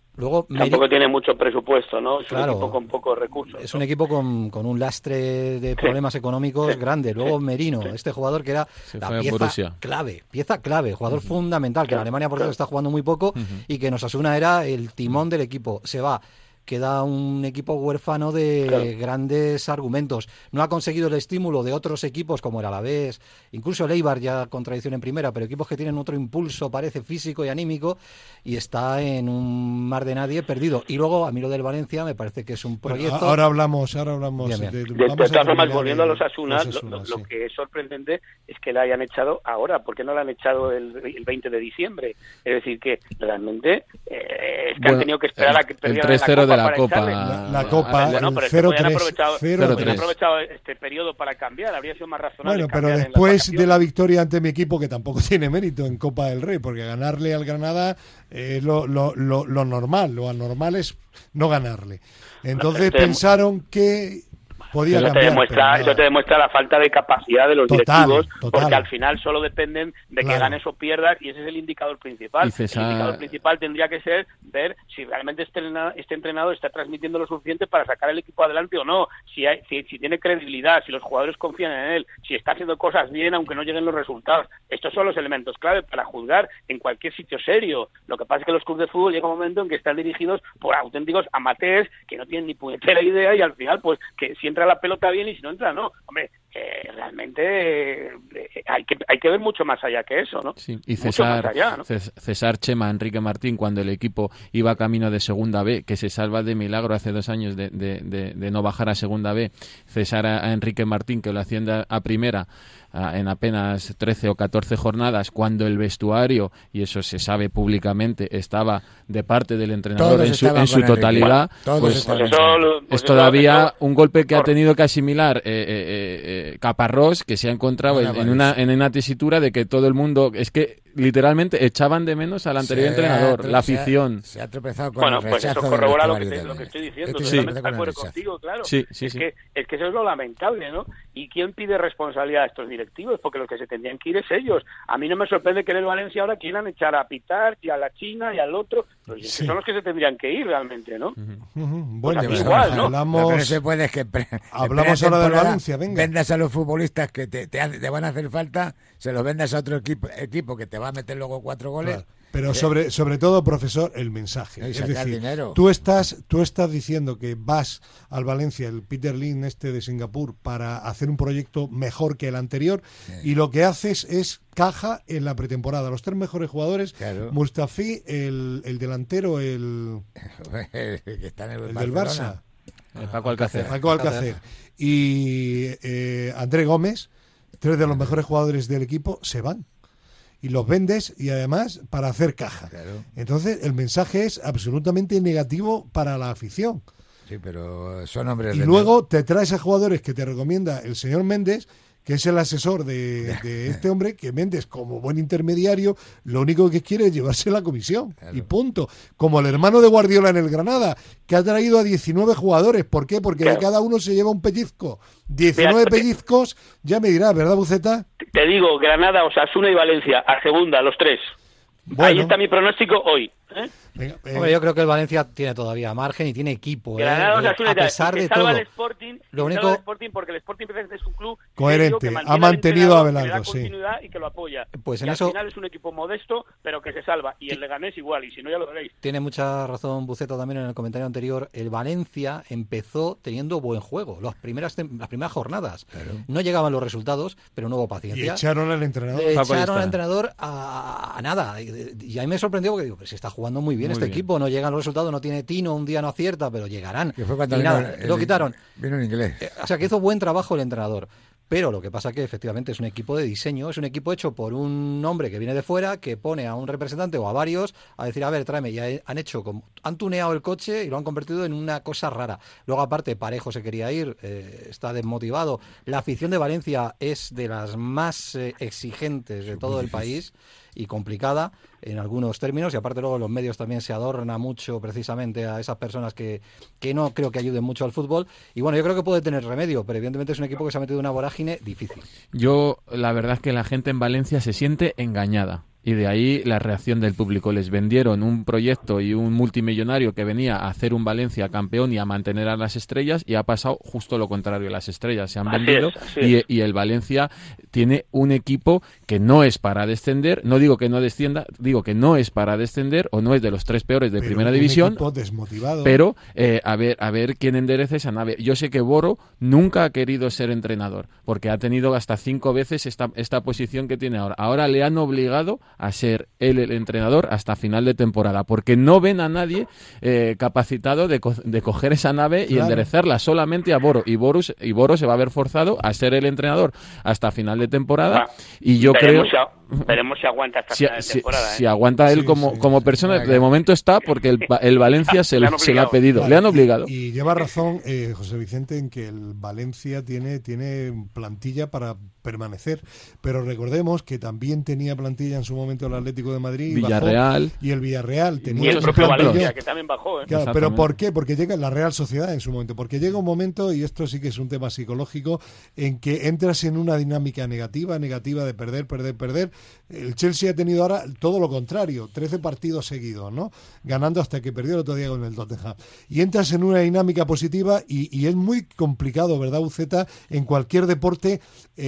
Luego, Tampoco Meri... tiene mucho presupuesto, ¿no? Es claro, un equipo con pocos recursos. Es un equipo con, con un lastre de problemas sí. económicos sí. grande. Luego sí. Merino, sí. este jugador que era Se la pieza clave, pieza clave, jugador uh-huh. fundamental, que claro, en Alemania por claro. eso está jugando muy poco uh-huh. y que en Osasuna era el timón del equipo. Se va. Queda un equipo huérfano de claro. grandes argumentos. No ha conseguido el estímulo de otros equipos como el Alavés, incluso el Eibar ya con tradición en primera, pero equipos que tienen otro impulso, parece físico y anímico, y está en un mar de nadie perdido. Y luego, a mí lo del Valencia me parece que es un proyecto... Bueno, ahora hablamos, ahora hablamos... Bien, bien. De, de, de todas formas, volviendo de, a los Asuna, los Asuna lo, sí. lo que es sorprendente es que la hayan echado ahora. ¿Por qué no la han echado el, el veinte de diciembre? Es decir, que realmente eh, es que bueno, han tenido que esperar a que perdieran el tres cero de la Copa. La, la Copa, bueno, pero el cero tres. Han aprovechado, han aprovechado este periodo para cambiar, habría sido más razonable. Bueno, pero después de la victoria ante mi equipo, que tampoco tiene mérito en Copa del Rey, porque ganarle al Granada es eh, lo, lo, lo, lo normal, lo anormal es no ganarle. Entonces pero, pensaron que... Podía eso, cambiar, te demuestra, eso te demuestra la falta de capacidad de los total, directivos, total. porque al final solo dependen de claro. que ganes o pierdas, y ese es el indicador principal. César... El indicador principal tendría que ser ver si realmente este, este entrenador está transmitiendo lo suficiente para sacar el equipo adelante o no, si, hay, si, si tiene credibilidad, si los jugadores confían en él, si está haciendo cosas bien aunque no lleguen los resultados. Estos son los elementos clave para juzgar en cualquier sitio serio. Lo que pasa es que los clubes de fútbol llega un momento en que están dirigidos por auténticos amateurs que no tienen ni puñetera idea, y al final, pues, que si entra la pelota bien y si no entra, no. Hombre, eh, realmente eh, hay que hay que ver mucho más allá que eso, ¿no? Sí, y César, allá, ¿no? César Chema, Enrique Martín, cuando el equipo iba camino de Segunda B, que se salva de milagro hace dos años de, de, de, de no bajar a Segunda B, César a, a Enrique Martín, que lo asciende a Primera a, en apenas trece o catorce jornadas, cuando el vestuario, y eso se sabe públicamente, estaba de parte del entrenador Todos en su, en su totalidad, bueno, pues, pues eso, pues es todavía eso, un golpe que por... ha tenido que asimilar eh, eh, eh, Caparrós, que se ha encontrado bueno, en, en, una, en una tesitura de que todo el mundo, es que literalmente echaban de menos al anterior se entrenador, la afición. Se ha, se ha tropezado con bueno, el pues eso corrobora lo que, te, lo que estoy diciendo. Sí. Totalmente de acuerdo contigo, claro. Sí, sí, es, sí. Que, es que eso es lo lamentable, ¿no? ¿Y quién pide responsabilidad a estos directivos? Porque los que se tendrían que ir es ellos. A mí no me sorprende que en el Valencia ahora quieran echar a Pitar y a la China y al otro. Pues sí. Son los que se tendrían que ir realmente, ¿no? Uh-huh. Uh-huh. Bueno, pues igual, ¿no? Hablamos, lo que no se puede es que pre- hablamos ahora del Valencia, venga. Vendas a los futbolistas que te, te, te van a hacer falta, se los vendas a otro equipo, equipo que te va a meter luego cuatro goles. Claro. Pero sobre sobre todo, profesor, el mensaje. Y es decir, dinero. tú estás tú estás diciendo que vas al Valencia, el Peter Lim este de Singapur, para hacer un proyecto mejor que el anterior, sí. y lo que haces es caja en la pretemporada. Los tres mejores jugadores, claro. Mustafi, el, el delantero, el, que está en el, el del Barça, el Paco Alcácer, Paco Alcácer y eh, André Gómez, tres de los mejores jugadores del equipo, se van. Y los vendes, y además para hacer caja. Claro. Entonces el mensaje es absolutamente negativo para la afición. Sí, pero son hombres. Y de luego te traes a jugadores que te recomienda el señor Méndez, que es el asesor de, de este hombre, que Méndez, como buen intermediario, lo único que quiere es llevarse la comisión. Claro. Y punto. Como el hermano de Guardiola en el Granada, que ha traído a diecinueve jugadores. ¿Por qué? Porque claro. de cada uno se lleva un pellizco. diecinueve Mira, pellizcos, ya me dirás, ¿verdad, Buceta? Te digo, Granada, Osasuna y Valencia, a segunda, los tres. Bueno. Ahí está mi pronóstico hoy. ¿eh? Venga, eh. Hombre, yo creo que el Valencia tiene todavía margen y tiene equipo. Granada, ¿eh? Osasuna, a pesar de todo. El Sporting, lo único el Sporting porque el Sporting es un club coherente, ha mantenido a Abelardo, que sí. Y que lo apoya. Pues en y eso al final es un equipo modesto, pero que se salva. Y el Leganés igual, y si no ya lo veréis. Tiene mucha razón Buceta también en el comentario anterior. El Valencia empezó teniendo buen juego. Las primeras, las primeras jornadas. Claro. No llegaban los resultados, pero no hubo paciencia. Y echaron al entrenador. Le echaron al entrenador a, a nada. Y, y a mí me sorprendió porque digo, pues se está jugando muy bien muy este bien. equipo. No llegan los resultados, no tiene tino, un día no acierta, pero llegarán. Que fue cuando y vino nada, el, lo quitaron. Vino en inglés. Eh, o sea, que hizo buen trabajo el entrenador. Pero lo que pasa que efectivamente es un equipo de diseño, es un equipo hecho por un hombre que viene de fuera, que pone a un representante o a varios a decir, a ver, tráeme, ya han hecho como, han tuneado el coche y lo han convertido en una cosa rara. Luego aparte Parejo se quería ir, eh, está desmotivado. La afición de Valencia es de las más eh, exigentes de todo el país y complicada en algunos términos, y aparte luego los medios también se adorna mucho precisamente a esas personas que, que no creo que ayuden mucho al fútbol, y bueno, yo creo que puede tener remedio, pero evidentemente es un equipo que se ha metido en una vorágine difícil. Yo, la verdad es que la gente en Valencia se siente engañada. Y de ahí la reacción del público. Les vendieron un proyecto y un multimillonario que venía a hacer un Valencia campeón y a mantener a las estrellas, y ha pasado justo lo contrario. Las estrellas se han Así vendido es, así y, es. y el Valencia tiene un equipo que no es para descender. No digo que no descienda, digo que no es para descender o no es de los tres peores de Pero primera un división. equipo desmotivado. Pero eh, a ver a ver quién endereza esa nave. Yo sé que Boro nunca ha querido ser entrenador porque ha tenido hasta cinco veces esta, esta posición que tiene ahora. Ahora le han obligado a ser él el entrenador hasta final de temporada, porque no ven a nadie eh, capacitado de, co de coger esa nave y Claro. enderezarla, solamente a Boro, y Boro, y Boro se va a ver forzado a ser el entrenador hasta final de temporada. Ah, y yo veremos creo si, veremos si aguanta hasta si, final de si- temporada. si ¿eh? aguanta él Sí, como, sí, como sí. persona, Venga. de momento está porque el, Va- el Valencia se, Le han lo- se lo ha obligado. pedido, Vale, le han obligado. Y, y lleva razón eh, José Vicente en que el Valencia tiene, tiene plantilla para permanecer, pero recordemos que también tenía plantilla en su momento el Atlético de Madrid, y bajó, Villarreal. y el Villarreal tenía Y el muchos propio ejemplos. Valencia, que también bajó. ¿eh? Claro, Exactamente. pero ¿por qué? Porque llega la Real Sociedad en su momento, porque llega un momento, y esto sí que es un tema psicológico, en que entras en una dinámica negativa, negativa de perder, perder, perder. El Chelsea ha tenido ahora todo lo contrario, trece partidos seguidos, ¿no? Ganando hasta que perdió el otro día con el Tottenham. Y entras en una dinámica positiva y, y es muy complicado, ¿verdad, Uceta? En cualquier deporte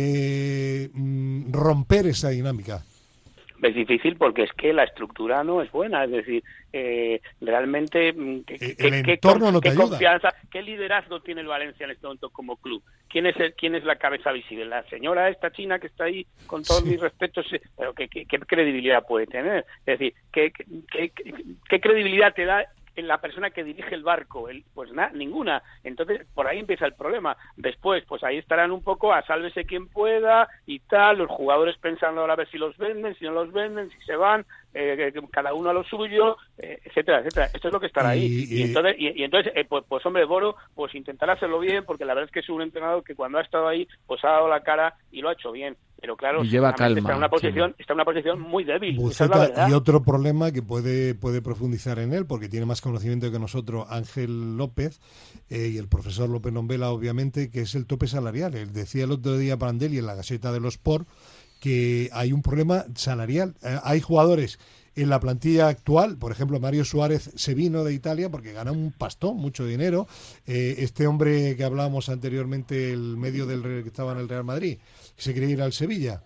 eh, mm, romper esa dinámica. Es difícil porque es que la estructura no es buena, es decir, eh, realmente mm, ¿qué, Eh, qué- el qué entorno con- no te qué ayuda. confianza, qué liderazgo tiene el Valencia en este momento como club. ¿Quién es el, quién es la cabeza visible? La señora esta china que está ahí, con todos Sí. mis respetos, eh, pero ¿qué, qué, qué credibilidad puede tener? Es decir, ¿qué, qué, qué, qué credibilidad te da en la persona que dirige el barco? El, pues nada, ninguna. Entonces, por ahí empieza el problema. Después, pues ahí estarán un poco a sálvese quien pueda y tal, los jugadores pensando ahora a ver si los venden, si no los venden, si se van, eh, cada uno a lo suyo, eh, etcétera, etcétera. Esto es lo que estará ahí. Y- Y, y- entonces, y, y entonces eh, pues, pues hombre, Boro, pues intentará hacerlo bien, porque la verdad es que es un entrenador que cuando ha estado ahí, pues ha dado la cara y lo ha hecho bien. Pero claro, Y lleva seguramente calma, está en una posición, sí. está en una posición muy débil. Esa es la Buceta, verdad. y otro problema que puede, puede profundizar en él, porque tiene más conocimiento que nosotros Ángel López eh, y el profesor López Nombela, obviamente, que es el tope salarial. Él decía el otro día Prandelli en la Gaceta de los Sport que hay un problema salarial. Eh, hay jugadores en la plantilla actual, por ejemplo, Mario Suárez se vino de Italia porque gana un pastón, mucho dinero. Eh, este hombre que hablábamos anteriormente, el medio del Re- que estaba en el Real Madrid, que se quería ir al Sevilla.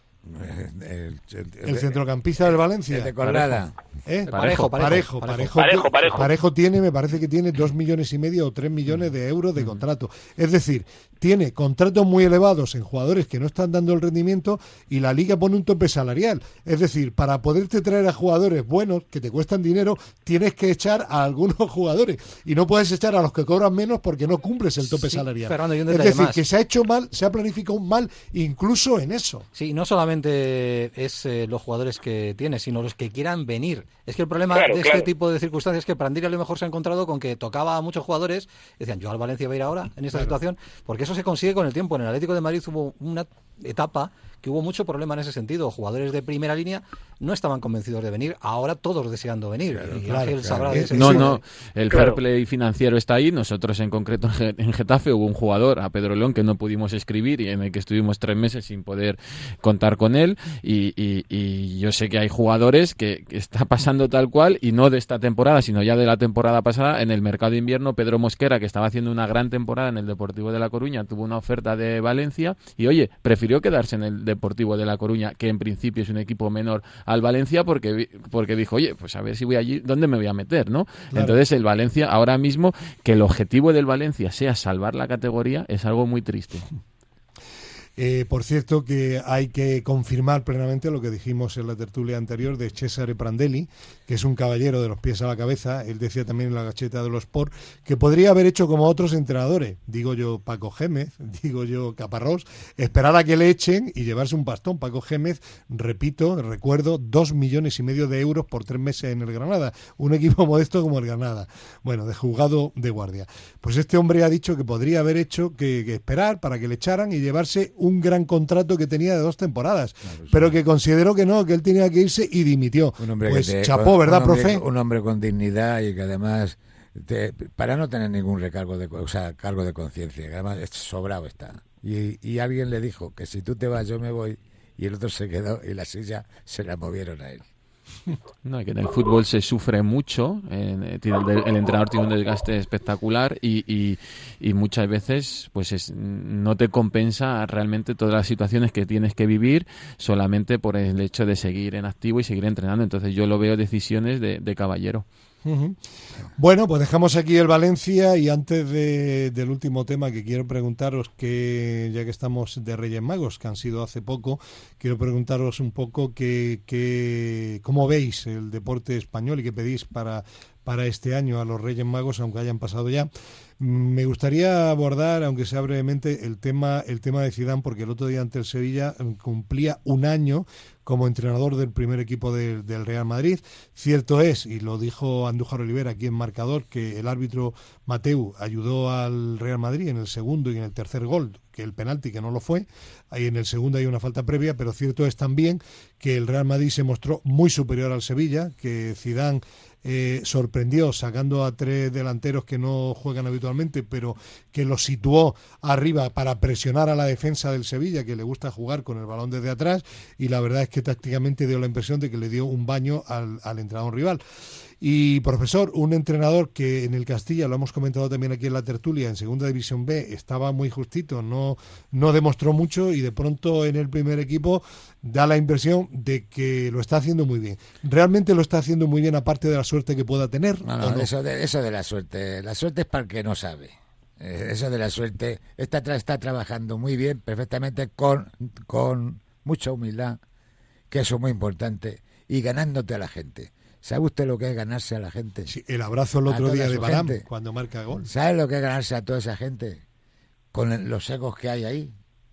El, el- el- El centrocampista del Valencia. el de Colrada. ¿Eh? Parejo, Parejo, parejo, parejo, parejo. que- Parejo, Parejo tiene, me parece que tiene dos millones y medio o tres millones de euros de contrato. Es decir, tiene contratos muy elevados en jugadores que no están dando el rendimiento y la liga pone un tope salarial. Es decir, para poderte traer a jugadores buenos que te cuestan dinero, tienes que echar a algunos jugadores y no puedes echar a los que cobran menos porque no cumples el tope Sí, salarial. Fernando, y un Es detalle decir, más. que se ha hecho mal, se ha planificado mal incluso en eso. Sí, no solamente es eh, los jugadores que tiene, sino los que quieran venir. Es que el problema Claro, de claro. este tipo de circunstancias es que Prandelli a lo mejor se ha encontrado con que tocaba a muchos jugadores, decían, yo al Valencia voy a ir ahora en esta situación, porque eso se consigue con el tiempo. En el Atlético de Madrid hubo una etapa que hubo mucho problema en ese sentido. Jugadores de primera línea no estaban convencidos de venir, ahora todos deseando venir. y claro, Ángel claro. sabrá de ese No, tipo. no, el Claro. fair play financiero está ahí. Nosotros en concreto en Ge- en Getafe hubo un jugador, a Pedro León, que no pudimos escribir y en el que estuvimos tres meses sin poder contar con él. Y, y- y yo sé que hay jugadores que, que está pasando tal cual, y no de esta temporada, sino ya de la temporada pasada, en el mercado de invierno. Pedro Mosquera, que estaba haciendo una gran temporada en el Deportivo de La Coruña, tuvo una oferta de Valencia y, oye, prefirió quedarse en el Deportivo de La Coruña, que en principio es un equipo menor al Valencia, porque vi- porque dijo, oye, pues a ver si voy allí, ¿dónde me voy a meter, no? Claro. Entonces el Valencia, ahora mismo, que el objetivo del Valencia sea salvar la categoría, es algo muy triste. Eh, por cierto, que hay que confirmar plenamente lo que dijimos en la tertulia anterior de Cesare Prandelli, que es un caballero de los pies a la cabeza. Él decía también en la Gaceta de los Sport que podría haber hecho como otros entrenadores, digo yo Paco Gémez, digo yo Caparrós, esperar a que le echen y llevarse un bastón. Paco Gémez, repito, recuerdo, dos millones y medio de euros por tres meses en el Granada, un equipo modesto como el Granada, bueno, de juzgado de guardia. Pues este hombre ha dicho que podría haber hecho que, que esperar para que le echaran y llevarse un gran contrato que tenía de dos temporadas, pero que consideró que no, que él tenía que irse y dimitió. Un hombre Pues que te- chapó, un- ¿verdad, un hombre- profe? Un hombre con dignidad y que además, te- para no tener ningún recargo de, co- o sea, cargo de conciencia, que además es sobrado está. Y, y alguien le dijo que si tú te vas yo me voy, y el otro se quedó y la silla se la movieron a él. No, que en el fútbol se sufre mucho, eh, tiene el, el entrenador tiene un desgaste espectacular y, y, y muchas veces pues es, no te compensa realmente todas las situaciones que tienes que vivir solamente por el hecho de seguir en activo y seguir entrenando. Entonces yo lo veo decisiones de, de caballero. Uh-huh. Bueno, pues dejamos aquí el Valencia y antes de, del último tema que quiero preguntaros, que ya que estamos de Reyes Magos, que han sido hace poco, quiero preguntaros un poco que, que, cómo veis el deporte español y qué pedís para, para este año a los Reyes Magos, aunque hayan pasado ya. Me gustaría abordar, aunque sea brevemente, el tema el tema de Zidane, porque el otro día ante el Sevilla cumplía un año como entrenador del primer equipo de, del Real Madrid. Cierto es, y lo dijo Andújar Olivera aquí en Marcador, que el árbitro Mateu ayudó al Real Madrid en el segundo y en el tercer gol, que el penalti que no lo fue, ahí en el segundo hay una falta previa, pero cierto es también que el Real Madrid se mostró muy superior al Sevilla, que Zidane Eh, sorprendió sacando a tres delanteros que no juegan habitualmente, pero que los situó arriba para presionar a la defensa del Sevilla, que le gusta jugar con el balón desde atrás, y la verdad es que tácticamente dio la impresión de que le dio un baño al, al entrenador rival. Y profesor, un entrenador que en el Castilla, lo hemos comentado también aquí en la tertulia, en Segunda División B estaba muy justito, no, no demostró mucho y de pronto en el primer equipo da la impresión de que lo está haciendo muy bien. ¿Realmente lo está haciendo muy bien aparte de la suerte que pueda tener? No, no, no? Eso, de, eso de la suerte, la suerte es para el que no sabe. Eh, eso de la suerte, está, está trabajando muy bien, perfectamente, con, con mucha humildad, que eso es muy importante, y ganándote a la gente. ¿Sabe usted lo que es ganarse a la gente? Sí, el abrazo el otro día de Barán cuando marca gol. ¿Sabe lo que es ganarse a toda esa gente? Con los egos que hay ahí.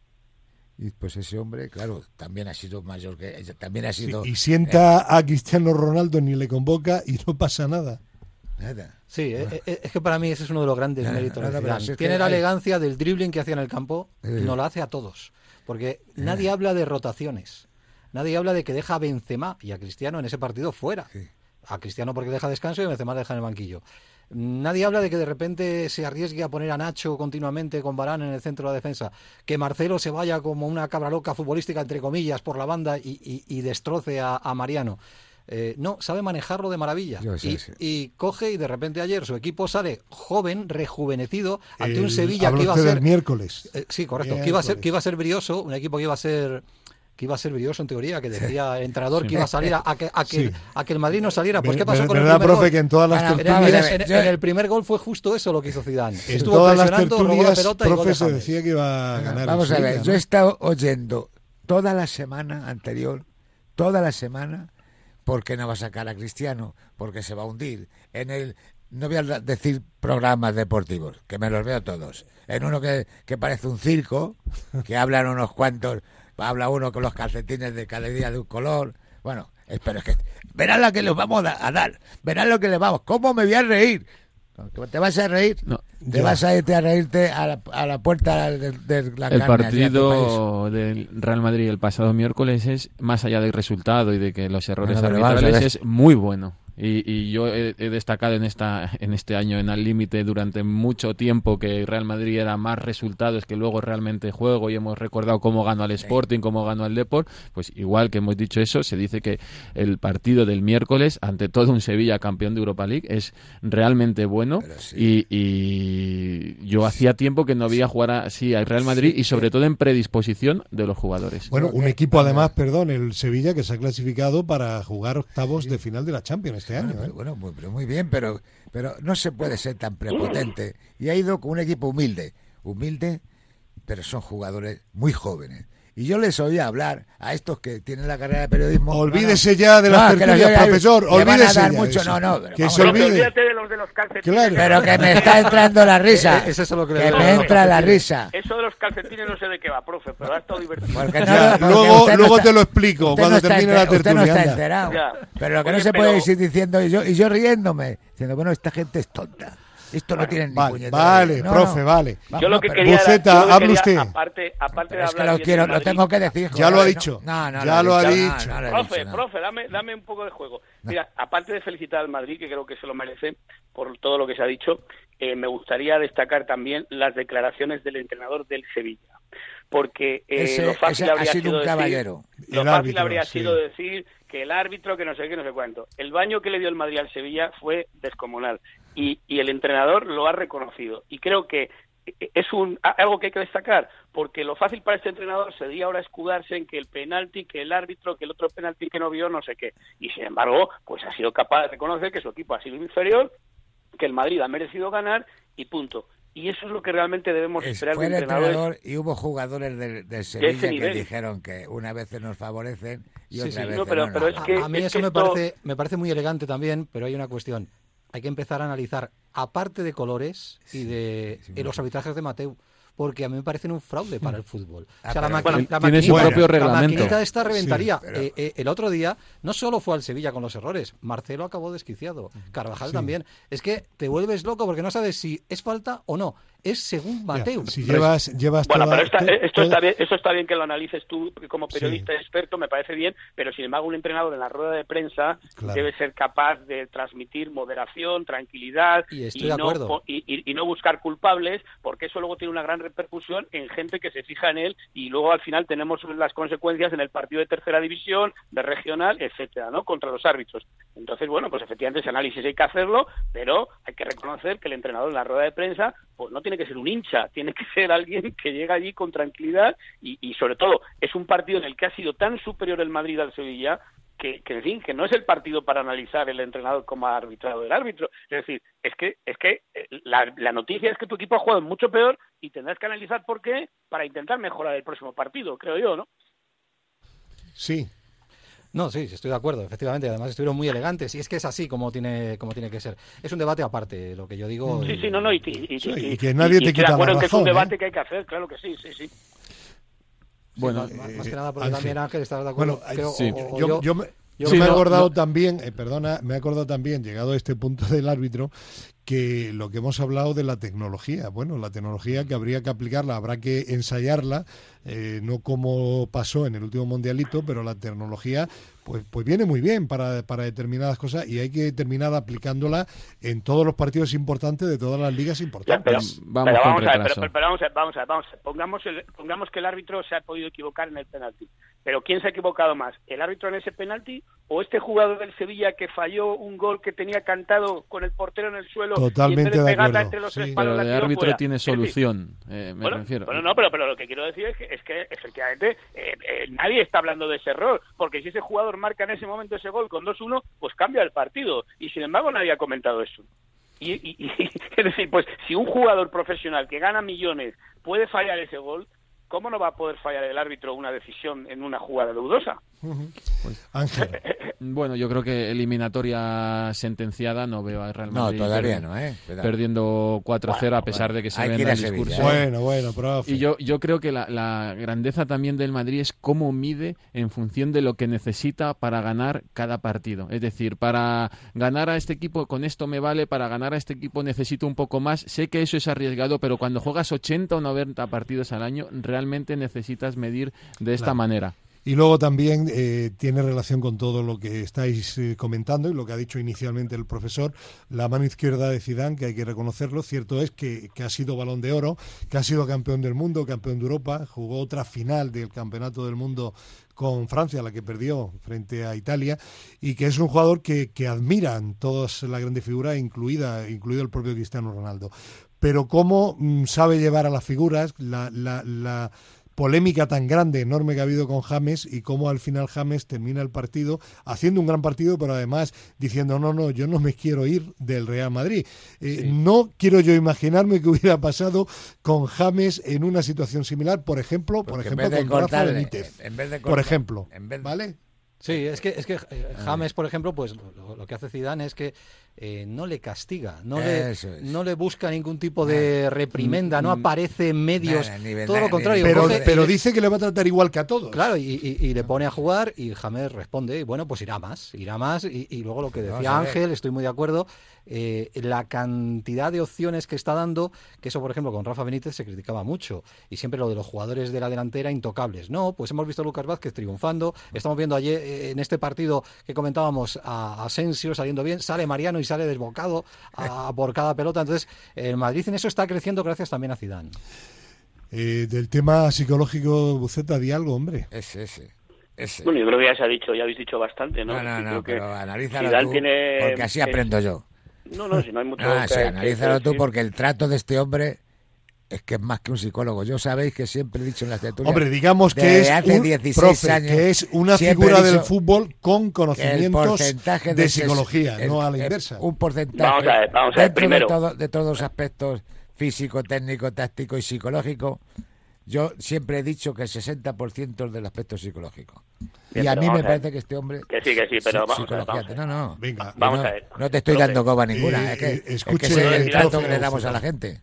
Y pues ese hombre, claro, también ha sido mayor que... también ha sido sí, y sienta eh, a Cristiano Ronaldo, ni le convoca y no pasa nada. Nada. Sí, no. es, es que para mí ese es uno de los grandes nada, méritos nada, de Zidane. Si Tiene la hay... elegancia del dribbling que hacía en el campo eh. y nos la hace a todos. Porque eh. nadie habla de rotaciones. Nadie habla de que deja a Benzema y a Cristiano en ese partido fuera. Sí. A Cristiano porque deja descanso y a Benzema deja en el banquillo. Nadie habla de que de repente se arriesgue a poner a Nacho continuamente con Varane en el centro de la defensa, que Marcelo se vaya como una cabra loca futbolística, entre comillas, por la banda y, y, y destroce a, a Mariano. Eh, no, sabe manejarlo de maravilla. Sé, y, sí. y coge y de repente ayer su equipo sale joven, rejuvenecido, ante el, un Sevilla que iba a ser... del miércoles. Eh, sí, correcto, que iba, a ser, que iba a ser brioso, un equipo que iba a ser... que iba a ser brioso en teoría, que decía el entrenador sí. que iba a salir a, a, que, a, que, sí. a que el Madrid no saliera. Pues ¿qué pasó me, con me el da, primer profe, gol? Que en todas las en, tertulias... en, en, en el primer gol fue justo eso lo que hizo Zidane. En Estuvo todas las presionando, robó la pelota y gol profe, de se decía que iba a ganar. Vamos a ver, Sevilla, yo ¿no? he estado oyendo toda la semana anterior, toda la semana, ¿por qué no va a sacar a Cristiano? Porque se va a hundir. En el... No voy a decir programas deportivos, que me los veo todos. En uno que, que parece un circo, que hablan unos cuantos... Habla uno con los calcetines de cada día de un color. Bueno, pero es que verán lo que les vamos a dar. Verán lo que les vamos. ¿Cómo me voy a reír? ¿Te vas a reír? No, Te ya. vas a irte a reírte a la, a la puerta de, de la El carne, partido del Real Madrid el pasado miércoles es, más allá del resultado y de que los errores bueno, arbitrales, es muy bueno. Y, y yo he, he destacado en esta en este año en Al Límite durante mucho tiempo que Real Madrid era más resultados que luego realmente juego, y hemos recordado cómo ganó al Sporting, cómo ganó al Depor. Pues igual que hemos dicho eso, se dice que el partido del miércoles ante todo un Sevilla campeón de Europa League es realmente bueno. Sí. y, y yo hacía tiempo que no veía jugar así al Real Madrid, sí, y sobre todo en predisposición de los jugadores. Bueno, un equipo además, perdón, el Sevilla, que se ha clasificado para jugar octavos de final de la Champions este año. Bueno, ¿eh? bueno muy, pero muy bien, pero, pero no se puede ser tan prepotente. Y ha ido con un equipo humilde, humilde, pero son jugadores muy jóvenes. Y yo les oía hablar a estos que tienen la carrera de periodismo. Olvídese no, no. ya de las no, tertulias, yo, profesor. Olvídese ya mucho, de no, no. Pero que se olvide. Olvídate de los de los calcetines. Claro. Pero que me está entrando la risa. Es eso lo que, que le me entra la risa. Eso de los calcetines no sé de qué va, profe, pero ha estado divertido. Porque no, ya, porque luego no luego está, te lo explico cuando no termine enter, la tertulia. Usted no está anda. enterado. Ya. Pero lo que Oye, no se pero... puede ir diciendo, y yo, y yo riéndome, diciendo, bueno, esta gente es tonta. Esto no tiene ni Vale, puñetera. vale, no, profe, no. vale. Yo lo que no, quería, Buceta, yo lo que hable quería, usted. Aparte, aparte de es que hablar lo bien quiero, del lo Madrid, tengo que decir. Ya lo ha dicho. No, no, ya lo ha dicho. No, no lo he profe, dicho, no. profe, dame, dame un poco de juego. Mira, aparte de felicitar al Madrid, que creo que se lo merece por todo lo que se ha dicho, eh, me gustaría destacar también las declaraciones del entrenador del Sevilla. porque eh, ese, lo fácil ese habría ha sido un decir, caballero. lo El fácil árbitro, habría sí. sido decir que el árbitro, que no sé qué, no sé cuánto. El baño que le dio el Madrid al Sevilla fue descomunal y, y el entrenador lo ha reconocido. Y creo que es un algo que hay que destacar, porque lo fácil para este entrenador sería ahora escudarse en que el penalti, que el árbitro, que el otro penalti que no vio, no sé qué. Y sin embargo, pues ha sido capaz de reconocer que su equipo ha sido inferior, que el Madrid ha merecido ganar y punto. Y eso es lo que realmente debemos Es, esperar fue de el entrenadores. entrenador y hubo jugadores del, del Sevilla que nivel. dijeron que una vez nos favorecen y Sí, otra sí. vez No, pero- no. pero nos es que- A, a mí es eso que me esto- parece me parece muy elegante también, pero hay una cuestión. Hay que empezar a analizar, aparte de colores y Sí, de sí, eh, los sí. arbitrajes de Mateu, porque a mí me parecen un fraude para el fútbol. Ah, o sea, la, pero- maqui- Bueno, la tiene su maquinita- propio la reglamento. maquinita esta reventaría. Sí, pero- Eh, eh, el otro día no solo fue al Sevilla con los errores, Marcelo acabó desquiciado, Carvajal Sí. también. Es que te vuelves loco porque no sabes si es falta o no. Es según Mateu. Ya, si llevas, llevas Bueno, toda- pero esta- to- esto, toda- está bien, esto está bien que lo analices tú como Sí. periodista experto, me parece bien, pero sin embargo un entrenador en la rueda de prensa Claro. debe ser capaz de transmitir moderación, tranquilidad Y estoy y, de no, acuerdo. po- y, y- y no buscar culpables, porque eso luego tiene una gran repercusión en gente que se fija en él y luego al final tenemos las consecuencias en el partido de tercera división, de regional, etcétera, ¿no? Contra los árbitros. Entonces, bueno, pues efectivamente ese análisis hay que hacerlo, pero hay que reconocer que el entrenador en la rueda de prensa pues no tiene que ser un hincha, tiene que ser alguien que llega allí con tranquilidad y, y sobre todo es un partido en el que ha sido tan superior el Madrid al Sevilla que, que en fin, que no es el partido para analizar el entrenador como ha arbitrado el árbitro. Es decir, es que es que eh, la, la noticia es que tu equipo ha jugado mucho peor y tendrás que analizar por qué para intentar mejorar el próximo partido, creo yo, ¿no? Sí, No, sí, sí, estoy de acuerdo, efectivamente. Además estuvieron muy elegantes y es que es así como tiene como tiene que ser. Es un debate aparte, lo que yo digo. Sí, y- sí, no, no, y, y, y- Sí, y- y que nadie y- te y estoy quita de la acuerdo en que es un razón, ¿eh? debate que hay que hacer, claro que sí, sí, sí. Bueno, Sí, más, más eh, que nada porque Ángel. también Ángel estás de acuerdo. Bueno, creo, sí. o- o yo, yo- yo me, yo yo Sí, me he no, acordado no. también, eh, perdona, me he acordado también, llegado a este punto del árbitro, que lo que hemos hablado de la tecnología, bueno, la tecnología que habría que aplicarla, habrá que ensayarla, eh, no como pasó en el último mundialito, pero la tecnología pues pues viene muy bien para, para determinadas cosas y hay que terminar aplicándola en todos los partidos importantes de todas las ligas Ya, importantes. pero, Vamos pero con vamos a ver, pero, retraso. pero- pero vamos a ver, vamos a ver, vamos a ver. Pongamos, el- pongamos que el árbitro se ha podido equivocar en el penalti. Pero ¿quién se ha equivocado más? ¿El árbitro en ese penalti o este jugador del Sevilla que falló un gol que tenía cantado con el portero en el suelo Totalmente y en vez de de pegarla acuerdo, entre los sí. tres palos pero la el tiró árbitro fuera? tiene Es decir, solución, eh, me bueno, refiero. bueno, no, pero, pero lo que quiero decir es que, es que efectivamente eh, eh, nadie está hablando de ese error, porque si ese jugador marca en ese momento ese gol con dos uno, pues cambia el partido, y sin embargo nadie ha comentado eso. Y, y, y es decir, pues si un jugador profesional que gana millones puede fallar ese gol, ¿cómo no va a poder fallar el árbitro una decisión en una jugada dudosa? Ángel. Bueno, yo creo que eliminatoria sentenciada no veo a Real No, Madrid todavía perdi- no, ¿eh? Cuidado. perdiendo cuatro cero a pesar bueno, de que se hay que venda ir a el Sevilla, discurso. ¿eh? Bueno, bueno, profe. Y yo, yo creo que la, la grandeza también del Madrid es cómo mide en función de lo que necesita para ganar cada partido. Es decir, para ganar a este equipo con esto me vale, para ganar a este equipo necesito un poco más. Sé que eso es arriesgado, pero cuando juegas ochenta o noventa partidos al año, realmente necesitas medir de esta Claro. manera. Y luego también eh, tiene relación con todo lo que estáis eh, comentando y lo que ha dicho inicialmente el profesor, la mano izquierda de Zidane, que hay que reconocerlo. Cierto es que, que ha sido Balón de Oro, que ha sido campeón del mundo, campeón de Europa, jugó otra final del Campeonato del Mundo con Francia, la que perdió frente a Italia, y que es un jugador que, que admiran todas las grandes figuras, incluida, incluido el propio Cristiano Ronaldo. Pero cómo mm, sabe llevar a las figuras, la... la, la polémica tan grande, enorme que ha habido con James y cómo al final James termina el partido haciendo un gran partido, pero además diciendo no, no, yo no me quiero ir del Real Madrid. Eh, Sí. No quiero yo imaginarme qué hubiera pasado con James en una situación similar, por ejemplo, por Porque en ejemplo vez de con Rafa cortarle, Benítez, en vez de por cortar- ejemplo, en vez de- ¿vale? Sí, es que, es que eh, James, por ejemplo, pues lo, lo que hace Zidane es que eh, no le castiga, no le, Eso es. no le busca ningún tipo de reprimenda, no aparece en medios, Nada, ni- todo nada, lo contrario. ni- Pero, coge y pero le- dice que le va a tratar igual que a todos. Claro, y, y- y le pone a jugar y James responde, y bueno, pues irá más, irá más, y, y luego lo que Vamos decía a ver. Ángel, estoy muy de acuerdo, eh, la cantidad de opciones que está dando, que eso, por ejemplo, con Rafa Benítez se criticaba mucho, y siempre lo de los jugadores de la delantera intocables. No, pues hemos visto a Lucas Vázquez triunfando, estamos viendo ayer eh, en este partido que comentábamos a Asensio saliendo bien, sale Mariano y sale desbocado a, a por cada pelota, entonces el Madrid en eso está creciendo gracias también a Zidane. Eh, del tema psicológico, Buceta, di algo, hombre. Ese, ese. Ese. Bueno, yo creo que ya se ha dicho, ya habéis dicho bastante, ¿no? No, no, no, creo pero que analízalo Zidane tú, tiene, porque así es- aprendo yo. No, no, si no hay mucho Ah, que- sí, que- analízalo que tú, decir. porque el trato de este hombre es que es más que un psicólogo. Yo sabéis que siempre he dicho en las tertulias... Hombre, digamos que desde es, hace un, dieciséis profe, años, que es una siempre he figura del dicho fútbol con que el conocimientos porcentaje de ses- psicología, el- no a la el- inversa. Un porcentaje Vamos a ver, vamos a ver, dentro primero. de, todo- de todos los aspectos físico, técnico, táctico y psicológico. Yo siempre he dicho que el sesenta por ciento es del aspecto psicológico. Bien, y a pero mí me vamos a ver. parece que este hombre... Que sí, que sí, pero sí, vamos a ver, psicología- vamos a ver. No, no. Venga, Vamos no, a ver. no te estoy Profe, dando coba ninguna. eh, es que, eh, es, escuche, que ese es el eh, trato profe, que le damos profe. a la gente.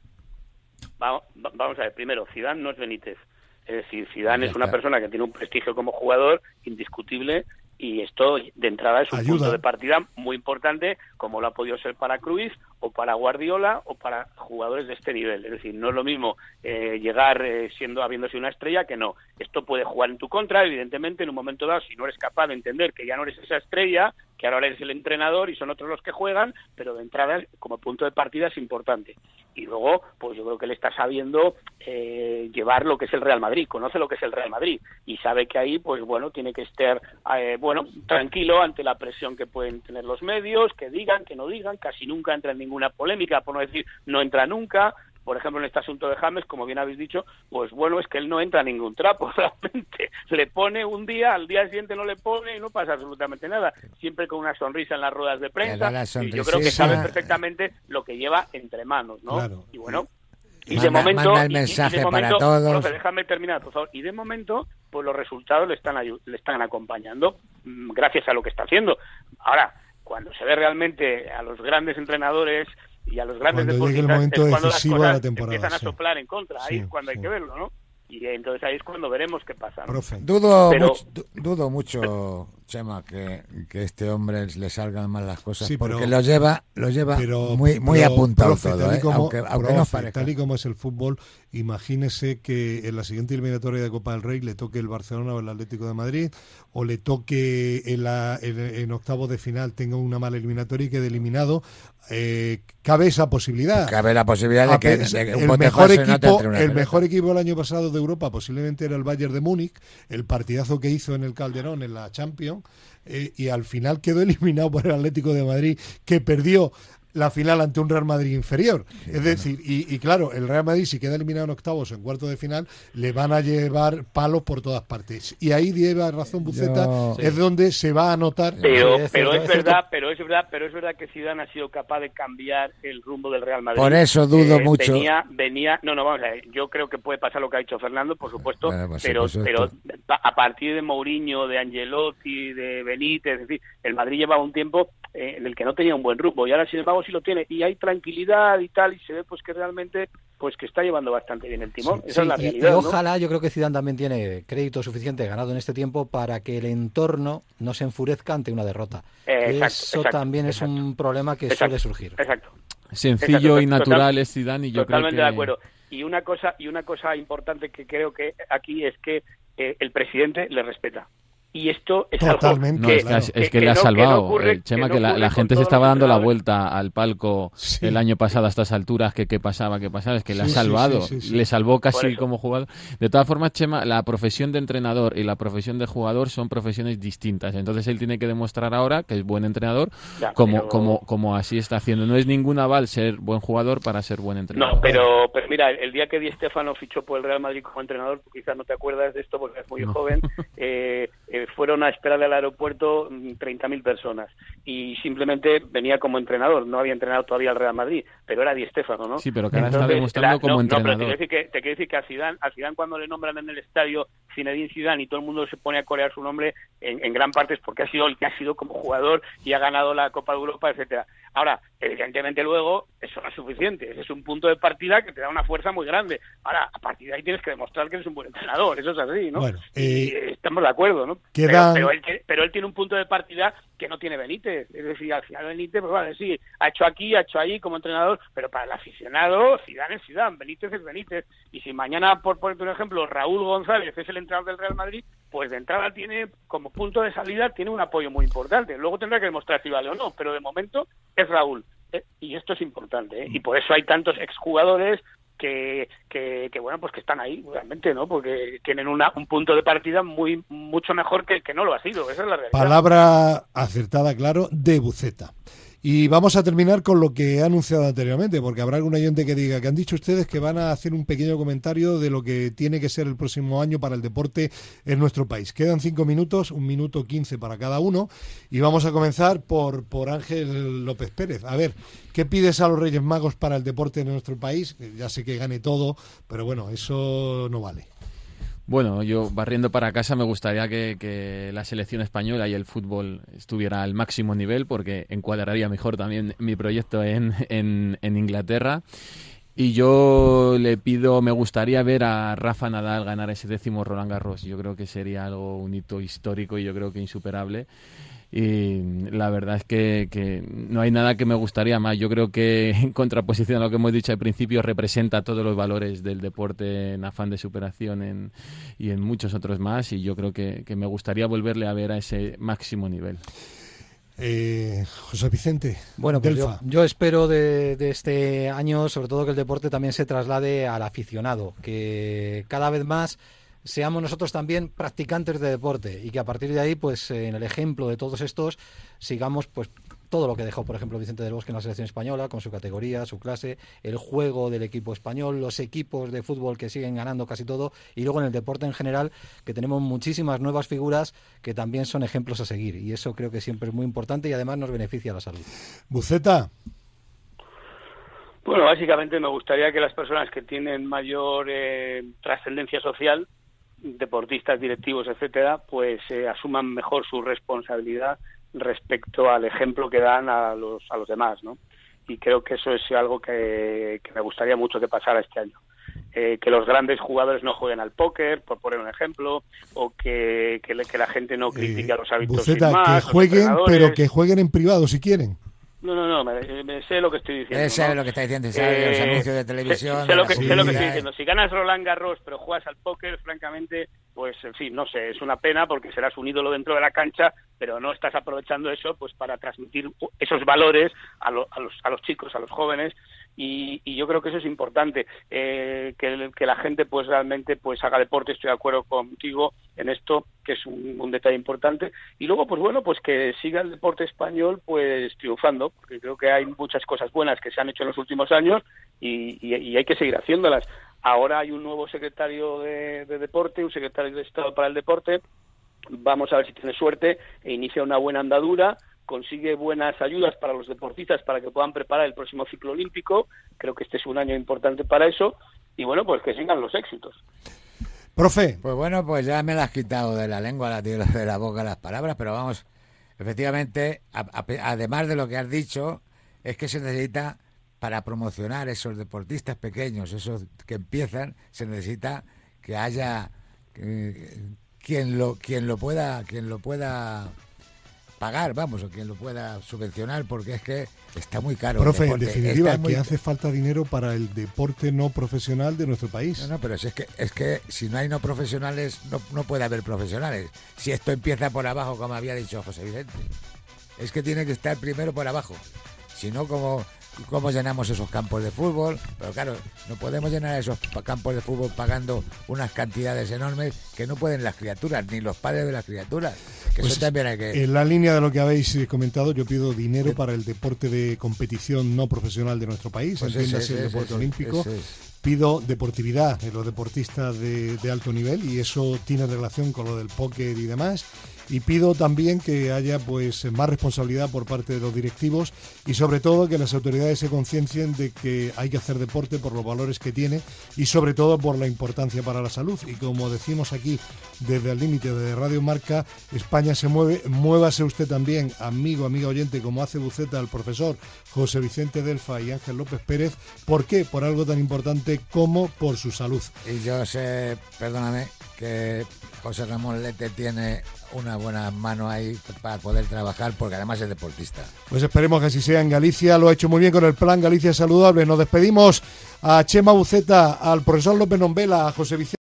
Vamos, va- vamos a ver, primero, Zidane no es Benítez. Es decir, Zidane Ya es una está. persona que tiene un prestigio como jugador indiscutible y esto de entrada es un Ayuda. punto de partida muy importante, como lo ha podido ser para Cruyff o para Guardiola o para jugadores de este nivel. Es decir, no es lo mismo eh, llegar eh, siendo habiéndose una estrella que no. Esto puede jugar en tu contra, evidentemente, en un momento dado, si no eres capaz de entender que ya no eres esa estrella, que ahora eres el entrenador y son otros los que juegan, pero de entrada, como punto de partida, es importante. Y luego, pues yo creo que él está sabiendo eh, llevar lo que es el Real Madrid, conoce lo que es el Real Madrid y sabe que ahí, pues bueno, tiene que estar, eh, bueno, tranquilo ante la presión que pueden tener los medios, que digan, que no digan, casi nunca entra en ninguna polémica, por no decir no entra nunca. Por ejemplo, en este asunto de James, como bien habéis dicho, pues bueno, es que él no entra a ningún trapo, realmente. Le pone un día, al día siguiente no le pone y no pasa absolutamente nada. Siempre con una sonrisa en las ruedas de Le prensa. da la Y yo creo que sonrisita. sabe perfectamente lo que lleva entre manos, ¿no? Claro. Y bueno, y Manda- de momento... manda el y- y- y de mensaje momento, para todos. profe, déjame terminar, por favor. Y de momento, pues los resultados le están, ayu- le están acompañando mm, gracias a lo que está haciendo. Ahora, cuando se ve realmente a los grandes entrenadores y a los grandes Cuando llegue el deportistas, momento es cuando las decisivo de cosas la temporada, empiezan a sí. soplar en contra. Ahí Sí, es cuando sí. hay que verlo, ¿no? Y entonces ahí es cuando veremos qué pasa, ¿no? Profe. Dudo, Pero- mucho, du- dudo mucho, Chema, que, que este hombre le salgan mal las cosas, Sí, pero- porque lo lleva, lo lleva Pero, muy, muy pero, apuntado profe, todo, tal y ¿eh? como, aunque, aunque profe, no parezca. tal y como es el fútbol, imagínese que en la siguiente eliminatoria de Copa del Rey le toque el Barcelona o el Atlético de Madrid, o le toque en, la, en, en octavos de final tenga una mala eliminatoria y quede eliminado. Eh, cabe esa posibilidad. Cabe la posibilidad de que, Apenas- de que un el botejazo mejor no te equipo entre una el pelota. mejor equipo del año pasado de Europa posiblemente era el Bayern de Múnich, el partidazo que hizo en el Calderón en la Champions, eh, y al final quedó eliminado por el Atlético de Madrid, que perdió la final ante un Real Madrid inferior. Sí, es decir, y, y claro, el Real Madrid, si queda eliminado en octavos o en cuarto de final, le van a llevar palos por todas partes. Y ahí lleva razón Buceta, Yo- es donde se va a notar. Pero, Sí, es pero cierto, es es cierto. verdad, pero es verdad, pero es verdad que Zidane ha sido capaz de cambiar el rumbo del Real Madrid. Por eso dudo Eh, mucho. Venía, venía, no, no, vamos a ver. Yo creo que puede pasar lo que ha dicho Fernando, por supuesto, Bueno, pues sí, pero, por supuesto. pero a partir de Mourinho, de Angelotti, de Benítez, es decir, el Madrid llevaba un tiempo eh, en el que no tenía un buen rumbo y ahora sin embargo sí lo tiene y hay tranquilidad y tal y se ve pues que realmente pues que está llevando bastante bien el timón. Esa Sí, es la y- realidad, y ¿no? ojalá, yo creo que Zidane también tiene crédito suficiente ganado en este tiempo para que el entorno no se enfurezca ante una derrota. Eh, exacto, Eso exacto, también es exacto. un problema que Exacto, suele surgir. Exacto. Sencillo Exacto, y total- natural es Zidane y yo creo Totalmente que... de acuerdo. Y una cosa y una cosa importante que creo que aquí es que eh, el presidente le respeta. Y esto es Totalmente, No, algo que, es que, claro. es que, que le ha no- que no salvado, ocurre- eh, Chema, que que, no la, ocurre la con gente se todos estaba los dando la entrenadores. vuelta al palco Sí. el año pasado a estas alturas, que qué pasaba, qué pasaba, es que le ha Sí, sí, salvado, sí, sí, sí. le salvó Por casi eso. como jugador. De todas formas, Chema, la profesión de entrenador y la profesión de jugador son profesiones distintas, entonces él tiene que demostrar ahora que es buen entrenador, Ya, como, pero- como, como así está haciendo. No es ningún aval ser buen jugador para ser buen entrenador. No, pero, pero mira, el día que Di Stéfano fichó por el Real Madrid como entrenador, tú quizás no te acuerdas de esto porque eres muy No. joven, eh, eh, fueron a esperarle al aeropuerto mm, treinta mil personas y simplemente venía como entrenador, no había entrenado todavía al Real Madrid, pero era Di Stéfano, ¿no? Sí, pero que ahora está Entonces, demostrando la- como no, no, pero entrenador. te quiero decir que, te quiero decir que a Zidane, a Zidane cuando le nombran en el estadio Zinedine Zidane y todo el mundo se pone a corear su nombre, en, en gran parte es porque ha sido el que ha sido como jugador y ha ganado la Copa de Europa, etcétera. Ahora, evidentemente luego eso no es suficiente, ese es un punto de partida que te da una fuerza muy grande. Ahora, a partir de ahí tienes que demostrar que eres un buen entrenador, eso es así, ¿no? Bueno, Y, eh, eh, estamos de acuerdo, ¿no? quedan- Pero, pero, él, tiene- pero él tiene un punto de partida que no tiene Benítez, es decir, al final Benítez, pues vale, sí, ha hecho aquí, ha hecho allí como entrenador, pero para el aficionado, Zidane es Zidane, Benítez es Benítez, y si mañana, por ponerte un ejemplo, Raúl González es el entrenador del Real Madrid, pues de entrada tiene, como punto de salida, tiene un apoyo muy importante, luego tendrá que demostrar si vale o no, pero de momento es Raúl, ¿eh? Y esto es importante, ¿eh? Y por eso hay tantos exjugadores, que, que, que bueno, pues que están ahí realmente, ¿no? Porque tienen una, un punto de partida muy mucho mejor que el que no lo ha sido, esa es la realidad. Palabra acertada, claro, de Buceta. Y vamos a terminar con lo que he anunciado anteriormente, porque habrá algún oyente que diga que han dicho ustedes que van a hacer un pequeño comentario de lo que tiene que ser el próximo año para el deporte en nuestro país. Quedan cinco minutos, un minuto quince para cada uno, y vamos a comenzar por, por Ángel López Pérez. A ver, ¿qué pides a los Reyes Magos para el deporte en nuestro país? Ya sé que gane todo, pero bueno, eso no vale. Bueno, yo barriendo para casa me gustaría que, que la selección española y el fútbol estuviera al máximo nivel, porque encuadraría mejor también mi proyecto en, en, en Inglaterra. Y yo le pido, me gustaría ver a Rafa Nadal ganar ese décimo Roland Garros. Yo creo que sería algo, un hito histórico y yo creo que insuperable. Y la verdad es que, que no hay nada que me gustaría más. Yo creo que, en contraposición a lo que hemos dicho al principio, representa todos los valores del deporte en afán de superación en, y en muchos otros más, y yo creo que, que me gustaría volverle a ver a ese máximo nivel. Eh, José Vicente, bueno, pues yo, yo espero de, de este año, sobre todo, que el deporte también se traslade al aficionado, que cada vez más seamos nosotros también practicantes de deporte y que a partir de ahí, pues en el ejemplo de todos estos, sigamos pues todo lo que dejó, por ejemplo, Vicente del Bosque en la selección española, con su categoría, su clase, el juego del equipo español, los equipos de fútbol que siguen ganando casi todo, y luego en el deporte en general, que tenemos muchísimas nuevas figuras que también son ejemplos a seguir, y eso creo que siempre es muy importante y además nos beneficia a la salud. Buceta. Bueno, básicamente me gustaría que las personas que tienen mayor eh, trascendencia social, deportistas, directivos, etcétera, pues eh, asuman mejor su responsabilidad respecto al ejemplo que dan a los a los demás, ¿no? Y creo que eso es algo que, que me gustaría mucho que pasara este año. Eh, que los grandes jugadores no jueguen al póker, por poner un ejemplo, o que, que, que la gente no critique eh, a los hábitos Buceta, sin más, que jueguen, pero que jueguen en privado si quieren. No, no, no, me, me sé lo que estoy diciendo. Sé ¿no? lo que está diciendo, sabe, eh, los anuncios de televisión. Sé, sé, lo, que, sí, sé lo que estoy diciendo. Si ganas Roland Garros pero juegas al póker, francamente, pues en fin, no sé, es una pena porque serás un ídolo dentro de la cancha, pero no estás aprovechando eso pues para transmitir esos valores a, lo, a, los, a los chicos, a los jóvenes, y, y yo creo que eso es importante, eh, que, que la gente pues realmente pues haga deporte. Estoy de acuerdo contigo en esto, que es un, un detalle importante, y luego pues bueno, pues que siga el deporte español pues triunfando, porque creo que hay muchas cosas buenas que se han hecho en los últimos años y, y, y hay que seguir haciéndolas. Ahora hay un nuevo secretario de, de deporte, un secretario de Estado para el deporte. Vamos a ver si tiene suerte e inicia una buena andadura, consigue buenas ayudas para los deportistas para que puedan preparar el próximo ciclo olímpico. Creo que este es un año importante para eso, y bueno, pues que sigan los éxitos. Profe. Pues bueno, pues ya me las has quitado de la lengua, la tiro de la boca las palabras, pero vamos, efectivamente, a, a, además de lo que has dicho, es que se necesita, para promocionar esos deportistas pequeños, esos que empiezan, se necesita que haya eh, quien lo quien lo pueda quien lo pueda pagar, vamos, o quien lo pueda subvencionar, porque es que está muy caro. Profe, el en definitiva, muy... que hace falta dinero para el deporte no profesional de nuestro país. No, no, pero si es que es que si no hay no profesionales, no, no puede haber profesionales. Si esto empieza por abajo, como había dicho José Vicente, es que tiene que estar primero por abajo. Si no, como cómo llenamos esos campos de fútbol, pero claro, no podemos llenar esos campos de fútbol pagando unas cantidades enormes que no pueden las criaturas, ni los padres de las criaturas, que pues eso también hay que... En la línea de lo que habéis comentado, yo pido dinero para el deporte de competición no profesional de nuestro país, pues entiéndase el deporte ese, olímpico. Ese es. Pido deportividad en los deportistas de, de alto nivel, y eso tiene relación con lo del póker y demás. Y pido también que haya pues más responsabilidad por parte de los directivos, y sobre todo que las autoridades se conciencien de que hay que hacer deporte por los valores que tiene y sobre todo por la importancia para la salud. Y como decimos aquí desde el límite de Radio Marca, España se mueve, muévase usted también, amigo, amiga oyente, como hace Buceta, el profesor José Vicente Delfa y Ángel López Pérez. ¿Por qué? Por algo tan importante como por su salud. Y yo sé, perdóname, que José Ramón Lete tiene una buena mano ahí para poder trabajar, porque además es deportista. Pues esperemos que así sea en Galicia. Lo ha hecho muy bien con el plan Galicia Saludable. Nos despedimos a Chema Buceta, al profesor López Nombela, a José Vicente.